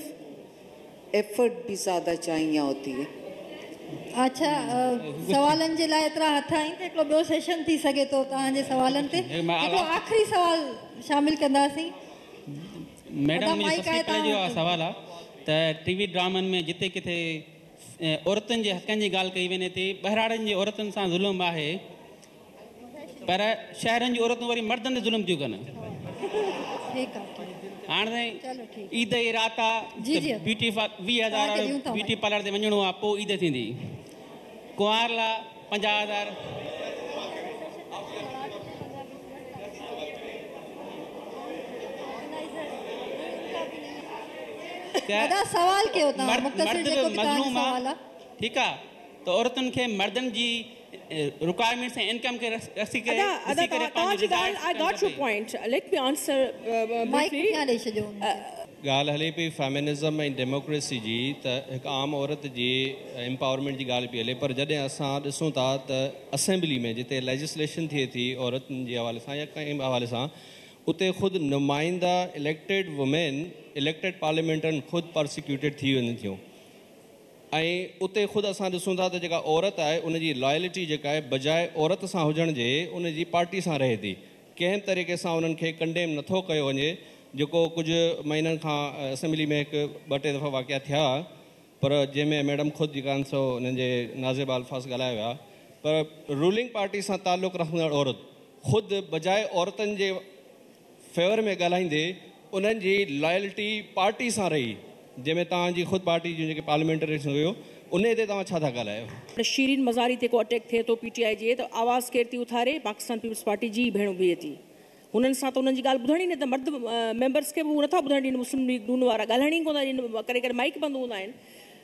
एफर्ट भी ज़्यादा चाहिए होती है। अच्छा, सवालनि जे लाइ एतिरा हथ आहिनि त हिकिड़ो ॿियो सेशन थी सघे थो तव्हांजे सवालनि ते। हिकिड़ो आख़िरी सवाल शामिल कंदासीं। मैडम, मुंहिंजो सबसे पहले जो सवाल आहे त टीवी ड्रामनि में जिते किथे औरतुनि जे हक़नि जी ॻाल्हि कई वञे थी, ॿहिराड़नि जी औरतुनि सां ज़ुल्म आहे, पर शहरनि जी औरतूं वरी मर्दनि ते ज़ुल्म थियूं कनि। ठीक आहे हाणे चलो ठीक ईद ई रात आहे जी, जी। ब्यूटी वीह हज़ार तव्हांखे ॾियूं था ब्यूटी पार्लर ते वञिणो आहे, पोइ ईद थींदी। कुंवार लाइ पंजाह हज़ार दादा सवाल कयो तव्हां मर्द मुख़्तसिर मर्द जेको बि बि तव्हांजो मज़लूम सवाल आहे, आहे। ठीकु आहे, त औरतुनि खे मर्दनि जी रिक्वायरमेंट्स ऐं इनकम खे रसी करे Ada, ॾिसी Ada, करे पंहिंजो तव्हांजी ॻाल्हि, desires I got your करणु खपे। point. Let me answer uh, mike briefly. पुठियां ॾेई छॾियो ॻाल्हि हले पई फेमिनिज़म ऐं डेमोक्रेसी जी, त हिकु आम औरत जी एम्पावरमेंट जी ॻाल्हि पई हले, पर जॾहिं असां ॾिसूं था त असेंबली में जिते लेजिस्लेशन थिए थी औरतुनि जे हवाले सां या कंहिं हवाले सां, उते ख़ुदि नुमाइंदा इलेक्टेड वुमेन इलेक्टेड पार्लियामेंटनि ख़ुदि प्रोसिक्यूटेड थी वञनि थियूं, ऐं उते ख़ुदि असां ॾिसूं था त जेका औरत आहे उनजी लॉयल्टी जेका आहे बजाए औरत सां हुजण जे उनजी पार्टी सां रहे थी। कंहिं तरीक़े सां उन्हनि खे कंडेम नथो कयो वञे, जेको कुझु महीननि खां असेंबली में हिकु ॿ टे दफ़ा वाक़िया थिया, पर जंहिंमें मैडम ख़ुदि जेका आहिनि सो उन्हनि जे नाज़िब अल्फाज़ ॻाल्हाया विया, पर रूलिंग पार्टी सां ताल्लुक़ु रखंदड़ औरत ख़ुदि बजाए औरतुनि जे फेवर में ॻाल्हाईंदे उन्हनि जी लॉयल्टी पार्टी सां रही, जंहिंमें तव्हांजी ख़ुदि पार्टी जूं जेके पार्लियामेंटरीज़ हुयो उन ते तव्हां छा था ॻाल्हायो? शीरीन मज़ारी ते को अटैक थिए थो पीटीआई जे, त आवाज़ केरु थी उथारे? पाकिस्तान पीपल्स पार्टी जी भेण बीहे थी। हुननि सां त उन्हनि जी ॻाल्हि ॿुधणी न, त मर्द मेंबर्स खे बि उहे नथा ॿुधण ॾियनि, मुस्लिम लीग नून वारा ॻाल्हाइण ई कोन था करे करे माइक बंदि हूंदा आहिनि।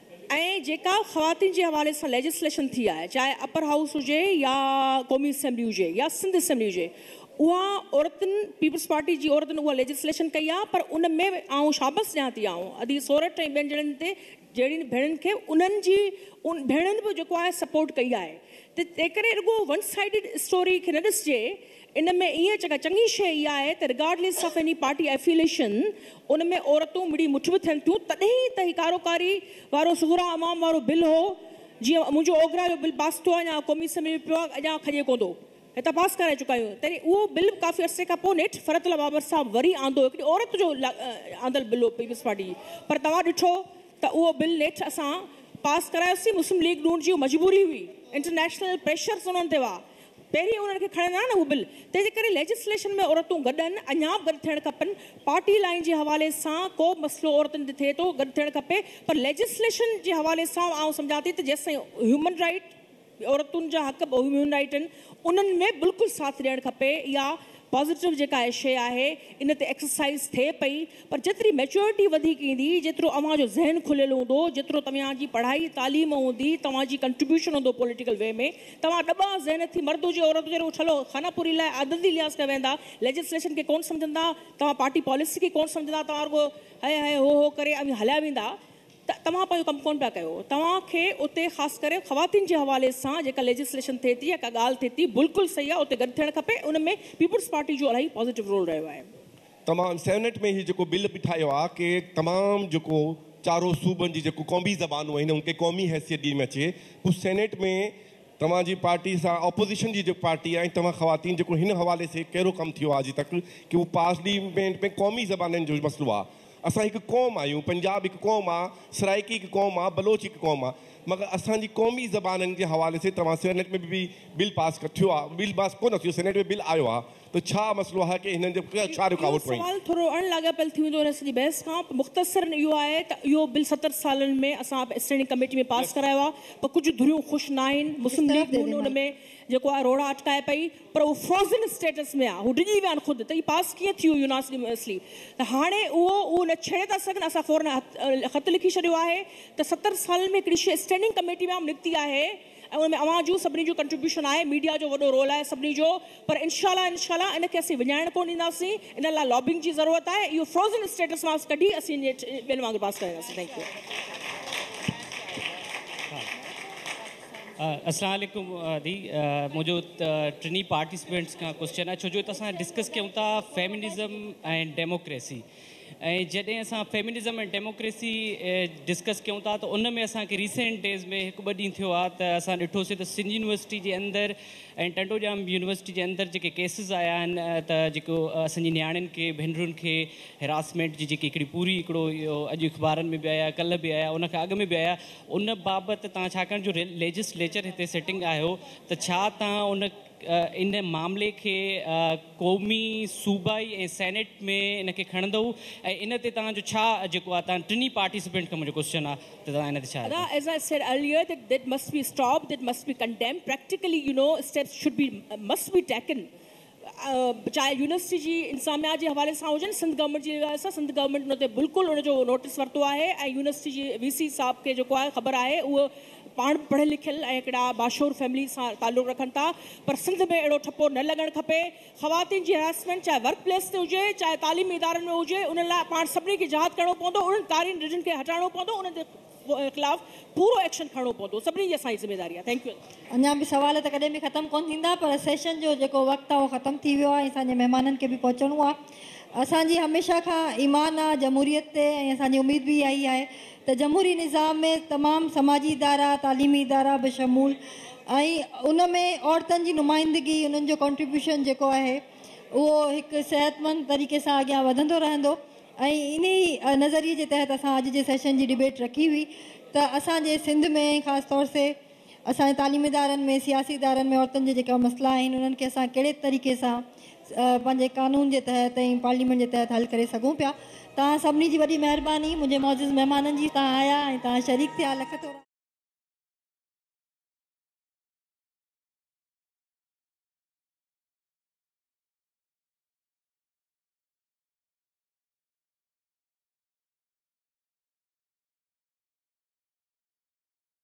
ऐं जेका ख़वातीन जे हवाले सां लेजिस्लेशन थी आहे, चाहे अपर हाउस हुजे या क़ौमी असेंबली हुजे या सिंध असेंबली हुजे, उहा औरतुनि पीपल्स पार्टी जी औरतुनि उहा लेजिस्लेशन कई आहे, पर उन में आउं शाबस ॾियां थी आऊं अदी सोरठ ऐं ॿियनि ॼणनि ते जहिड़ियुनि भेणुनि खे उन्हनि जी उन भेणुनि बि जेको आहे सपोर्ट कई आहे। त तंहिं करे रुॻो वन साइडिड स्टोरी खे न ॾिसिजे, इन में ईअं चङा चङी शइ इहा आहे त regardless of any party affiliation उन में औरतूं मिड़ी मुठ बि थियनि थियूं, तॾहिं त ही कारोकारी वारो सुहरा अमाम वारो बिल हो, जीअं मुंहिंजो ओगरा जो बिल पास थियो आहे, अञा क़ौमी असेंबली में पियो आहे, अञा खॼे कोन थो, हितां पास कराए चुका आहियूं। तॾहिं उहो बिल काफ़ी अरसे खां पोइ नेठि फरतला बाबर साहब वरी आंदो, हिकिड़ी औरत जो आंदल बिल हो पीपल्स पार्टी, पर तव्हां ॾिठो त उहो बिल नेठि असां पास करायोसीं। मुस्लिम लीग नून जी मजबूरी हुई, इंटरनेशनल प्रेशर्स उन्हनि ते हुआ, पहिरीं उन्हनि खे खणंदा न उहो बिल। तंहिंजे करे लेजिस्लेशन में औरतूं गॾनि, अञा बि गॾु थियणु खपनि। पार्टी लाइन जे हवाले सां को मसइलो औरतुनि ते थिए थो, गॾु थियणु खपे, पर लेजिस्लेशन जे हवाले सां आउं सम्झां थी त जेसिताईं ह्यूमन राइट, औरतुनि जा हक़ ह्यूमन राइट आहिनि, उन्हनि में बिल्कुलु साथ ॾियणु खपे। इहा पॉज़िटिव जेका शइ आहे इन ते एक्सरसाइज़ थिए पई, पर जेतिरी मैच्योरिटी वधीक ईंदी, जेतिरो अव्हांजो ज़हन खुलियल हूंदो, जेतिरो तव्हांजी पढ़ाई तालीम हूंदी, तव्हांजी कंट्रीब्यूशन हूंदो पॉलिटिकल वे में, तव्हां ॾॿा ज़हन थी मर्द हुजे औरत हुजे, छलो खानापुरी लाइ आदती लिहाज़ कया वेंदा, लेजिस्लेशन खे कोन सम्झंदा, तव्हां पार्टी पॉलिसी खे कोन सम्झंदा, तव्हां रुॻो हाय हाय हो हो करे हलिया वेंदा, त तव्हां पंहिंजो कमु कोन पिया कयो। तव्हांखे उते ख़ासि करे ख़वातीन जे हवाले सां जेका लेजिस्लेशन थिए थी या का ॻाल्हि थिए थी, बिल्कुलु सही आहे, उते गॾु थियणु खपे। उन में पीपल्स पार्टी जो इलाही पॉज़िटिव रोल रहियो आहे। तमामु सेनेट में ही जेको बिल बि ठाहियो आहे कि तमामु जेको चारो सूबनि जी जेको क़ौमी ज़बानूं आहिनि उनखे क़ौमी हैसियत ॾियणी अचे, उहो सेनेट में तव्हांजी पार्टी सां ऑपोज़िशन जी जेको पार्टी आहे, तव्हां ख़वातीन जेको हिन हवाले से कहिड़ो कमु थियो आहे अॼु तक कि उहो पार्लियामेंट में क़ौमी ज़बाननि जो मसइलो आहे। असां हिकु क़ौम आहियूं, पंजाब हिकु क़ौम आहे, सराइकी हिकु क़ौम आहे, बलोच हिकु क़ौम आहे, मगर असांजी क़ौमी ज़बाननि जे हवाले से तव्हां सेनेट में बि बिल पास थियो आहे, बिल पास कोन थियो, सेनेट में बिल आयो आहे, त छा मसइलो आहे कि हिननि जो छा रुकावट पई? सवाल थोरो अणलाॻापियल थी वेंदो हिन सॼी बहस खां। मुख़्तसरन इहो आहे त इहो बिल सतरि सालनि में असां स्टैंडिंग कमेटी में पास करायो आहे, पर कुझु धुरियूं ख़ुशि न आहिनि। मुस्लिम लीग नून उन में जेको आहे रोड़ा अटकाए पई, पर उहो फ्रोज़न स्टेटस में आहे, हू डिॼी विया आहिनि ख़ुदि, त हीअ पास कीअं थी हुई यूनासिटी, त हाणे उहो उहो न छेड़े था सघनि। असां फौरन ख़त लिखी छॾियो आहे त सतरि सालनि में हिकिड़ी शइ स्टैंडिंग कमेटी में निकिती आहे, ऐं उन में अवां जूं सभिनी जो कंट्रीब्यूशन आहे, मीडिया जो वॾो रोल आहे सभिनी जो, पर इनशाला इनशाला इनखे असीं विञाइण कोन ॾींदासीं। इन लाइ लॉबिंग जी ज़रूरत आहे। इहो फ्रोज़न स्टेटस मां कढी असीं ॿियनि वांगुरु पास कराईंदासीं। Thank you. अस्सलाम वालेकुम दी, मुंहिंजो टिनी पार्टिसिपेंट्स खां क्वेश्चन आहे, छो जो त असां डिस्कस कयूं था फेमिनिज़म ऐं डेमोक्रेसी, ऐं जॾहिं असां फेमिनिज़म ऐं डेमोक्रेसी डिस्कस कयूं था त उन में असांखे रीसेंट डेज़ में हिकु ॿ ॾींहं थियो आहे त असां ॾिठोसीं त सिंध यूनिवर्सिटी जे अंदरि ऐं टंडोजाम यूनिवर्सिटी जे अंदरि जेके केसिस आया आहिनि, त जेको असांजी नियाणियुनि खे भेनरुनि खे हिरासमेंट जी जेकी हिकिड़ी पूरी हिकिड़ो इहो अॼु अख़बारनि में बि आया, कल्ह बि आया, उन खां अॻु में बि आया, उन बाबति तव्हां छाकाणि जो लेजिस्लेचर हिते सेटिंग आयो, त छा तव्हां उन इन मामले खे क़ौमी सूबाई ऐं सेनेट में इन खे खणंदो ऐं इन ते तव्हांजो छा जेको आहे तव्हां टिनी पार्टिसिपेंट खां मुंहिंजो क्वेश्चन आहे त तव्हां इन ते छा? As I said earlier, that that must be stopped, that must be condemned. Practically, you know, steps should be must be taken. चाहे यूनिवर्सिटी जी इंसामिया जे हवाले सां हुजनि, सिंध गवर्नमेंट जी सां सिंध गवर्नमेंट उन ते बिल्कुलु उनजो नोटिस वरितो आहे ऐं यूनिवर्सिटी जी वी सी साहब खे जेको आहे ख़बर आहे उहो पाण पढ़ियल लिखियल ऐं हिकिड़ा बाशूर फैमिली सां तालुक़ रखनि था, पर सिंध में अहिड़ो ठपो न लॻणु खपे। ख़वातीन जी हैरेसमेंट चाहे वर्क प्लेस ते हुजे चाहे तालीमी इदारनि में हुजे, उन लाइ पाण सभिनी खे जहाद करिणो पवंदो, उन्हनि कारिन रिजन खे हटाइणो पवंदो, उन्हनि जे ख़िलाफ़ पूरो एक्शन खणणो पवंदो, सभिनी जी असांजी ज़िम्मेदारी आहे। Thank you. अञा बि सवाल त कॾहिं बि ख़तमु कोन थींदा, पर सेशन जो जेको वक़्तु आहे उहो ख़तमु थी वियो आहे। असांजे महिमाननि खे बि पहुचणो आहे। असांजी हमेशह खां ईमान आहे जमहूरियत ते ऐं असांजी उमेद बि इहा ई आहे त जमहूरी निज़ाम में तमामु समाजी इदारा तालीमी इदारा बि शमूल ऐं उन में औरतुनि जी नुमाइंदगी उन्हनि जो कॉन्ट्रीब्यूशन जेको आहे उहो हिकु सिहतमंद तरीक़े सां अॻियां वधंदो रहंदो। ऐं इन ई नज़रिए जे तहत असां अॼु जे सेशन जी डिबेट रखी हुई त असांजे सिंध में ख़ासि तौर से असांजे तालीमी इदारनि में सियासी इदारनि में औरतुनि जे जेका मसइला आहिनि उन्हनि खे असां कहिड़े तरीक़े सां पंहिंजे कानून जे तहत ऐं पार्लियामेंट जे तहत हल करे सघूं पिया। तव्हां सभिनी जी वॾी महिरबानी, मुंहिंजे मौजूद महिमाननि जी, तव्हां आया ऐं तव्हां शरीक थिया, लख थोरा।